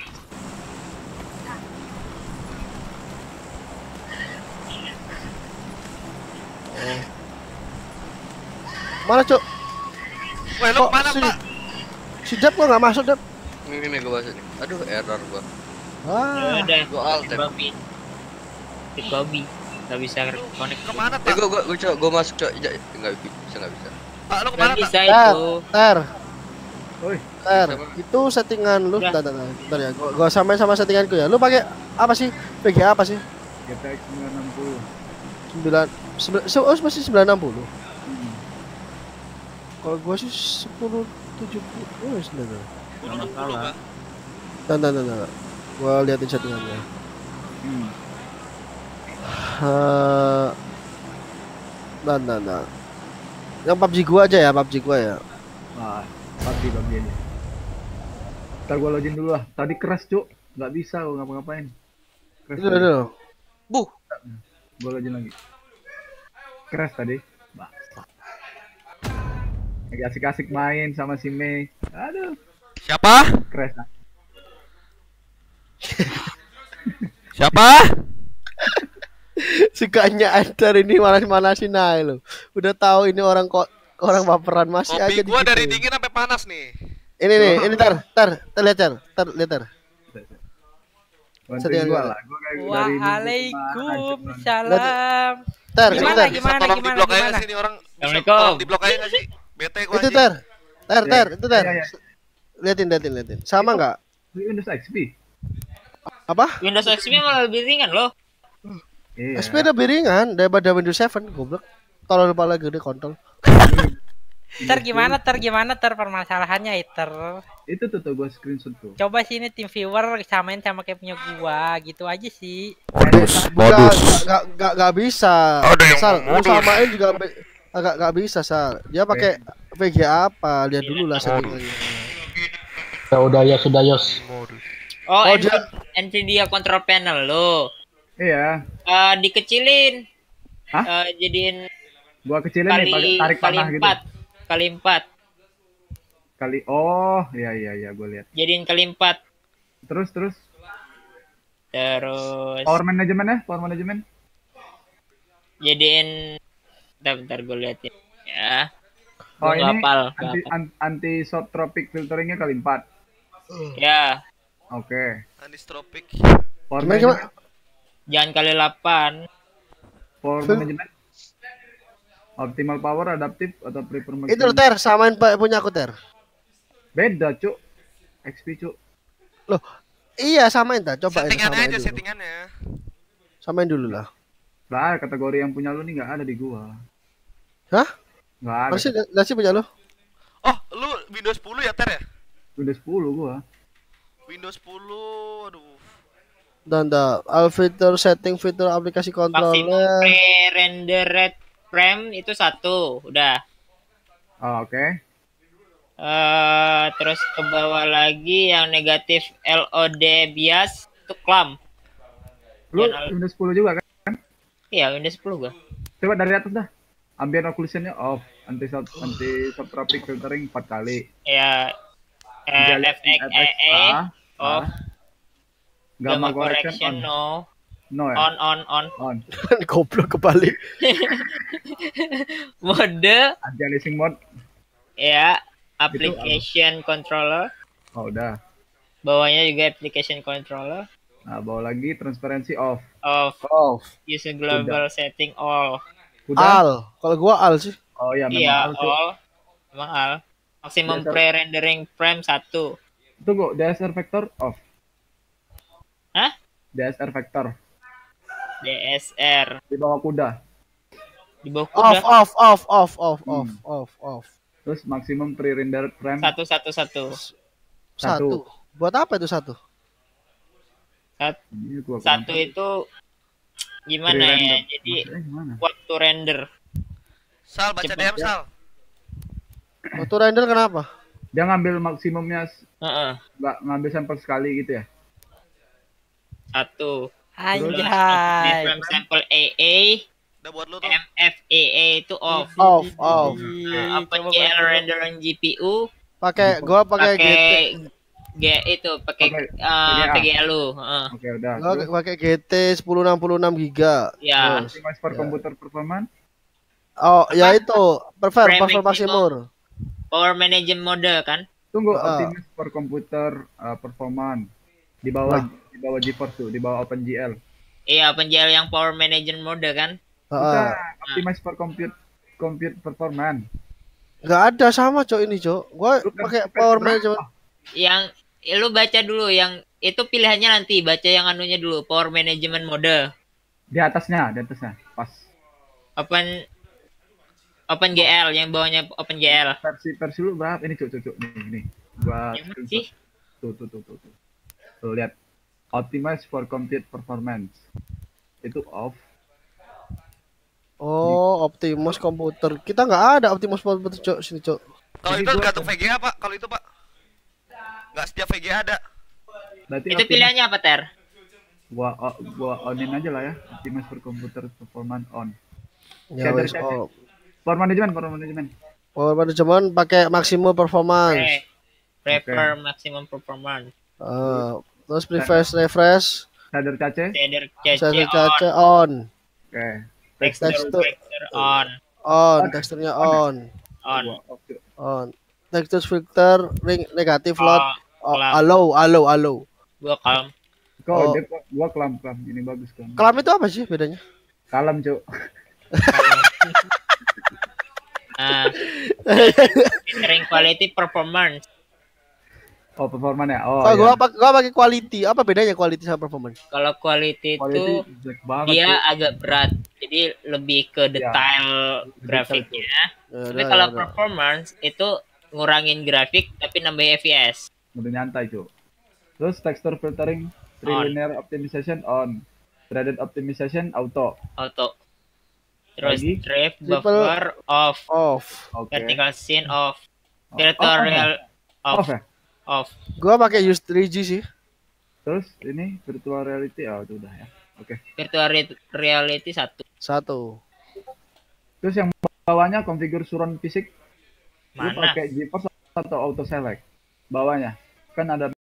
Speaker 1: mana cok?
Speaker 3: Weh, lu
Speaker 1: Kok
Speaker 3: mana,
Speaker 1: si-
Speaker 3: Pak?
Speaker 1: Si Dap kok nggak masuk Dap?
Speaker 4: Ini nih gua bahas ini. Aduh, error gua.
Speaker 1: Ah,
Speaker 2: Udah.
Speaker 4: Gua alt tab.
Speaker 2: Babi. Di Kobi. Gak bisa connect.
Speaker 3: Kemana,
Speaker 4: Eh
Speaker 3: Pak?
Speaker 4: gua gua gua coba gua masuk coba. Ja- Enggak bisa, enggak bisa.
Speaker 3: Pak, lu
Speaker 2: Gak
Speaker 3: kemana, Pak?
Speaker 2: bisa
Speaker 1: Ter,
Speaker 2: itu.
Speaker 1: ter,
Speaker 6: Oi,
Speaker 1: ter.
Speaker 4: Sama.
Speaker 1: Itu settingan lu.
Speaker 2: Udah.
Speaker 1: Bentar, bentar, bentar ya. Gua, gua samain sama settinganku ya. Lu pakai apa sih? V G A apa sih?
Speaker 6: G T X sembilan enam puluh.
Speaker 1: sembilan sembilan oh masih sembilan enam puluh.
Speaker 6: Hmm.
Speaker 1: Kalau gua sih sepuluh tujuh puluh. Oh, sembilan.
Speaker 3: Gua enam puluh, Pak.
Speaker 1: Bentar, bentar, bentar. Gua liatin settingannya.
Speaker 6: Hmm.
Speaker 1: Eh, Nah, nah, nah. Yang P U B G gua aja ya, P U B G gua ya.
Speaker 6: Wah, pagi pagi aja. Ntar gua login dulu lah. Tadi keras cuk, nggak bisa gua ngapa-ngapain. Keras
Speaker 1: Itu
Speaker 6: tadi.
Speaker 1: dulu.
Speaker 4: Buh,
Speaker 6: Gua login lagi. Keras tadi. Bah. Lagi asik-asik main sama si Mei. Aduh,
Speaker 3: Siapa?
Speaker 6: keras. Nah.
Speaker 3: Siapa?
Speaker 1: Sukanya antar ini manas-manasin aja lo. Udah tahu ini orang kok orang baperan masih aja
Speaker 3: Kopi gua dari
Speaker 1: digituin.
Speaker 3: dingin sampai panas nih.
Speaker 1: Ini nih, ini tar, tar, tar lihat tar, tar lihat tar.
Speaker 6: Bantuin
Speaker 1: Settingan
Speaker 6: gua
Speaker 1: gua.
Speaker 6: lah. Gua kayak dari dulu kemarin,
Speaker 8: Waalaikumsalam.
Speaker 1: Tar,
Speaker 3: Bisa-
Speaker 1: ini
Speaker 8: Gimana,
Speaker 1: tar.
Speaker 3: bisa
Speaker 8: gimana,
Speaker 3: tolong
Speaker 8: gimana,
Speaker 3: diblok aja
Speaker 8: gimana?
Speaker 3: sih ini orang. Bisa
Speaker 2: Assalamualaikum.
Speaker 3: tolong diblok aja nggak sih? Bete gua
Speaker 1: Itu
Speaker 3: anjing.
Speaker 1: tar. Tar,
Speaker 6: Iya.
Speaker 1: tar, itu tar.
Speaker 6: Iya, iya.
Speaker 1: Liatin, liatin, liatin. Sama nggak?
Speaker 6: Windows X P.
Speaker 1: Apa?
Speaker 2: Windows X P malah lebih ringan loh.
Speaker 6: Iya.
Speaker 1: S P lebih ringan daripada Windows tujuh, goblok. Tolol lupa lagi deh kontol.
Speaker 8: Ter gimana, ter gimana, ter permasalahannya ter.
Speaker 6: Itu tuh tuh gua screenshot tuh.
Speaker 8: Coba sini tim viewer samain sama kayak punya gua, gitu aja sih.
Speaker 3: Modus,
Speaker 1: Enggak, enggak, enggak, enggak bisa.
Speaker 3: Ada yang
Speaker 1: Sal, lu
Speaker 3: modus.
Speaker 1: samain juga be- agak enggak bisa, Sal. Dia pakai V G A apa? Lihat dulu lah settingannya.
Speaker 9: Ya udah ya sudah Yos.
Speaker 2: Oh,
Speaker 1: Oh,
Speaker 2: N-
Speaker 1: dia-
Speaker 2: Nvidia control panel lo.
Speaker 6: Iya.
Speaker 2: Eh, dikecilin.
Speaker 6: Hah?
Speaker 2: Eh, jadiin
Speaker 6: Gua kecilin nih pakai
Speaker 2: kali
Speaker 6: tarik
Speaker 2: kali
Speaker 6: panah gitu.
Speaker 2: empat. Kali empat.
Speaker 6: Kali oh, iya iya iya gua lihat.
Speaker 2: Jadiin kali empat.
Speaker 6: Terus terus
Speaker 2: Terus
Speaker 6: power management ya, power management.
Speaker 2: jadiin bentar, bentar gue liatin ya.
Speaker 6: Oh
Speaker 2: Gua nggak
Speaker 6: ini
Speaker 2: hafal, nggak
Speaker 6: anti
Speaker 2: hafal.
Speaker 6: an- anti subtropic filteringnya kali empat.
Speaker 2: Ya,
Speaker 6: Oke.
Speaker 3: Anistropik.
Speaker 6: Power
Speaker 1: Gimana,
Speaker 6: management.
Speaker 2: jangan kali delapan.
Speaker 6: Power
Speaker 1: Fil-
Speaker 6: management. Optimal power, adaptif atau prefer maximum.
Speaker 1: Itu Ter, samain Pak punya aku Ter.
Speaker 6: Beda, Cuk. X P, Cuk.
Speaker 1: Loh, iya samain ta, coba itu
Speaker 3: Settingannya
Speaker 1: samain
Speaker 3: aja
Speaker 1: dulu.
Speaker 3: settingannya.
Speaker 1: Samain dulu lah.
Speaker 6: Lah, kategori yang punya lu nih nggak ada di gua.
Speaker 1: Hah?
Speaker 6: Nggak ada.
Speaker 1: Masih masih punya lo?
Speaker 3: Oh, lu Windows sepuluh ya, Ter ya?
Speaker 6: Udah sepuluh gua.
Speaker 3: Windows sepuluh, aduh.
Speaker 1: Dan dah, all fitur setting fitur aplikasi
Speaker 2: Maximum
Speaker 1: controller.
Speaker 2: pre-rendered frame itu satu, udah.
Speaker 6: Oh, oke.
Speaker 2: Eh terus ke bawah lagi yang negatif L O D bias itu clamp.
Speaker 6: Lu
Speaker 2: Jangan-
Speaker 6: Windows sepuluh juga kan?
Speaker 2: Iya, Windows sepuluh gua.
Speaker 6: Coba dari atas dah. Ambient occlusionnya off, anti sub anti subtropic filtering empat kali.
Speaker 2: Ya eh, F X E E
Speaker 6: A,
Speaker 2: off,
Speaker 6: gamma
Speaker 2: gamma
Speaker 6: correction
Speaker 2: correction
Speaker 6: on.
Speaker 2: no,
Speaker 6: No ya?
Speaker 2: on on on.
Speaker 6: On.
Speaker 1: Goblok kebalik.
Speaker 2: Mode
Speaker 6: Anti aliasing mode.
Speaker 2: ya application controller,
Speaker 6: Oh, udah.
Speaker 2: bawahnya juga application controller,
Speaker 6: Nah, bawa lagi transparency off.
Speaker 2: off,
Speaker 1: Oh,
Speaker 2: use global setting all.
Speaker 6: Udah.
Speaker 1: al. Kalau gua al sih.
Speaker 6: Oh iya, memang
Speaker 2: Iya,
Speaker 6: harus. Cuk.
Speaker 2: all. Emang all. Maximum
Speaker 6: Biasa.
Speaker 2: pre-rendering frame satu.
Speaker 6: Tunggu, D S R vector off.
Speaker 2: Hah?
Speaker 6: D S R vector
Speaker 2: D S R
Speaker 6: di bawah kuda.
Speaker 2: di bawah
Speaker 1: Off,
Speaker 2: kuda.
Speaker 1: off, off, off, off,
Speaker 6: Hmm.
Speaker 1: off, off, off.
Speaker 6: Terus maksimum pre-rendered frame
Speaker 2: Satu satu satu.
Speaker 1: Satu. Buat apa itu satu?
Speaker 2: Sat-
Speaker 6: Ini gua
Speaker 2: Satu
Speaker 6: kurang
Speaker 2: itu
Speaker 6: tahu.
Speaker 2: gimana ya?
Speaker 6: Pre-render.
Speaker 2: Jadi
Speaker 6: Maksudnya gimana?
Speaker 2: waktu render.
Speaker 3: Sal, baca
Speaker 2: Cepet
Speaker 3: D M,
Speaker 2: ya.
Speaker 3: Sal.
Speaker 1: Waktu render kenapa?
Speaker 6: Dia ngambil maksimumnya s-
Speaker 2: Heeh.
Speaker 6: nggak ngambil sampel sekali gitu ya?
Speaker 2: Satu.
Speaker 8: Anjay.
Speaker 2: From sample A A,
Speaker 3: Udah buat lu tuh.
Speaker 2: M F A A itu off.
Speaker 1: Off, off.
Speaker 2: Nah, OpenGL render on G P U,
Speaker 1: Pakai gua pakai G T.
Speaker 2: pakai G itu pakai
Speaker 6: Pakai
Speaker 2: eh,
Speaker 6: V G A.
Speaker 2: V G A lu. heeh.
Speaker 6: Oke udah.
Speaker 1: Gua
Speaker 6: Terus
Speaker 1: pakai G T sepuluh enam puluh enam giga.
Speaker 2: Ya,
Speaker 1: Terus.
Speaker 6: optimize for
Speaker 1: Ya.
Speaker 6: computer performance.
Speaker 1: Oh, ya itu. Prefer
Speaker 2: Frame
Speaker 1: perform maksimum.
Speaker 2: power management mode kan?
Speaker 6: Tunggu,
Speaker 1: Ah.
Speaker 6: optimize for computer uh, performance. Di bawah di bawah GeForce tuh, di bawah OpenGL.
Speaker 2: Iya, OpenGL yang power management mode kan?
Speaker 6: Kita
Speaker 1: Heeh.
Speaker 6: optimize for compute compute performance.
Speaker 1: Enggak ada sama, Cok, ini, Cok. Gua
Speaker 6: Lu kan
Speaker 1: pakai
Speaker 6: pakai
Speaker 1: power
Speaker 6: berapa?
Speaker 1: management.
Speaker 2: Yang eh, lu baca dulu yang itu pilihannya nanti, baca yang anunya dulu, power management mode.
Speaker 6: Di atasnya, di atasnya. Pas.
Speaker 2: Open OpenGL yang bawahnya OpenGL.
Speaker 6: Versi versi lu berapa? Ini cuk cuk cuk. Nih, nih. Gua
Speaker 2: Yang mana sih?
Speaker 6: tuh tuh tuh tuh. tuh. Tuh lihat. Optimize for compute performance. Itu off.
Speaker 1: Oh, Optimus komputer. Kita nggak ada Optimus komputer, Cok, sini, Cok.
Speaker 3: Kalau
Speaker 6: Jadi
Speaker 3: itu
Speaker 6: gua-
Speaker 3: tergantung V G A, Pak. Kalau itu, Pak. Nggak setiap V G A ada.
Speaker 6: Berarti
Speaker 2: Itu
Speaker 6: optimize-
Speaker 2: pilihannya apa, Ter?
Speaker 6: Gua oh, gua onin aja lah ya. Optimize for computer performance on.
Speaker 1: Ya
Speaker 6: Shader
Speaker 1: wes,
Speaker 6: cache.
Speaker 1: oh.
Speaker 6: Power management, power management.
Speaker 1: Power management pakai maksimum performance.
Speaker 2: Eh, prefer maximum performance.
Speaker 1: Ah, terus refresh refresh,
Speaker 6: Shader cache.
Speaker 2: Shader cache
Speaker 1: shader
Speaker 2: on,
Speaker 1: cache on,
Speaker 6: Oke.
Speaker 2: texture
Speaker 1: Texture.
Speaker 2: vector on,
Speaker 1: on, teksturnya on,
Speaker 2: on.
Speaker 6: Gua off tuh.
Speaker 1: on. Texture filter ring negatif load.
Speaker 2: Oh,
Speaker 1: Oh,
Speaker 2: kelam.
Speaker 1: allow, allow, allow.
Speaker 2: Gua kalem.
Speaker 6: Kok
Speaker 1: Oh.
Speaker 6: dia gua kelam kelam. Ini bagus kelam.
Speaker 1: Kelam itu apa sih bedanya?
Speaker 6: Kalem, Cuk.
Speaker 2: Nah, filtering quality performance.
Speaker 6: Oh, performance ya. Oh,
Speaker 1: Oh,
Speaker 6: iya.
Speaker 1: gua pak gua pakai quality. Apa bedanya quality sama performance?
Speaker 2: Kalau quality itu
Speaker 6: Quality jelek banget.
Speaker 2: dia
Speaker 6: Cuk.
Speaker 2: agak berat, jadi lebih ke detail grafiknya.
Speaker 1: Ya,
Speaker 2: Tapi
Speaker 1: udah,
Speaker 2: kalau
Speaker 1: ya udah.
Speaker 2: performance itu ngurangin grafik tapi nambah F P S.
Speaker 6: Udah nyantai, Cuk. Terus texture filtering, trilinear optimization on. Threaded optimization auto.
Speaker 2: Auto. Terus
Speaker 6: Lagi?
Speaker 2: drive
Speaker 1: Triple-
Speaker 2: buffer off,
Speaker 1: Off.
Speaker 6: Oke.
Speaker 2: vertical scene off,
Speaker 6: Oh,
Speaker 2: filter
Speaker 6: off,
Speaker 2: real
Speaker 6: Off
Speaker 2: off,
Speaker 6: ya?
Speaker 2: off.
Speaker 1: Gua pakai use three G sih.
Speaker 6: Terus ini virtual reality, oh itu udah ya. Oke.
Speaker 2: Virtual re- reality satu.
Speaker 1: Satu.
Speaker 6: Terus yang bawahnya configure surround fisik. Lu
Speaker 2: Mana?
Speaker 6: pakai GeForce atau auto select? Bawahnya. Kan ada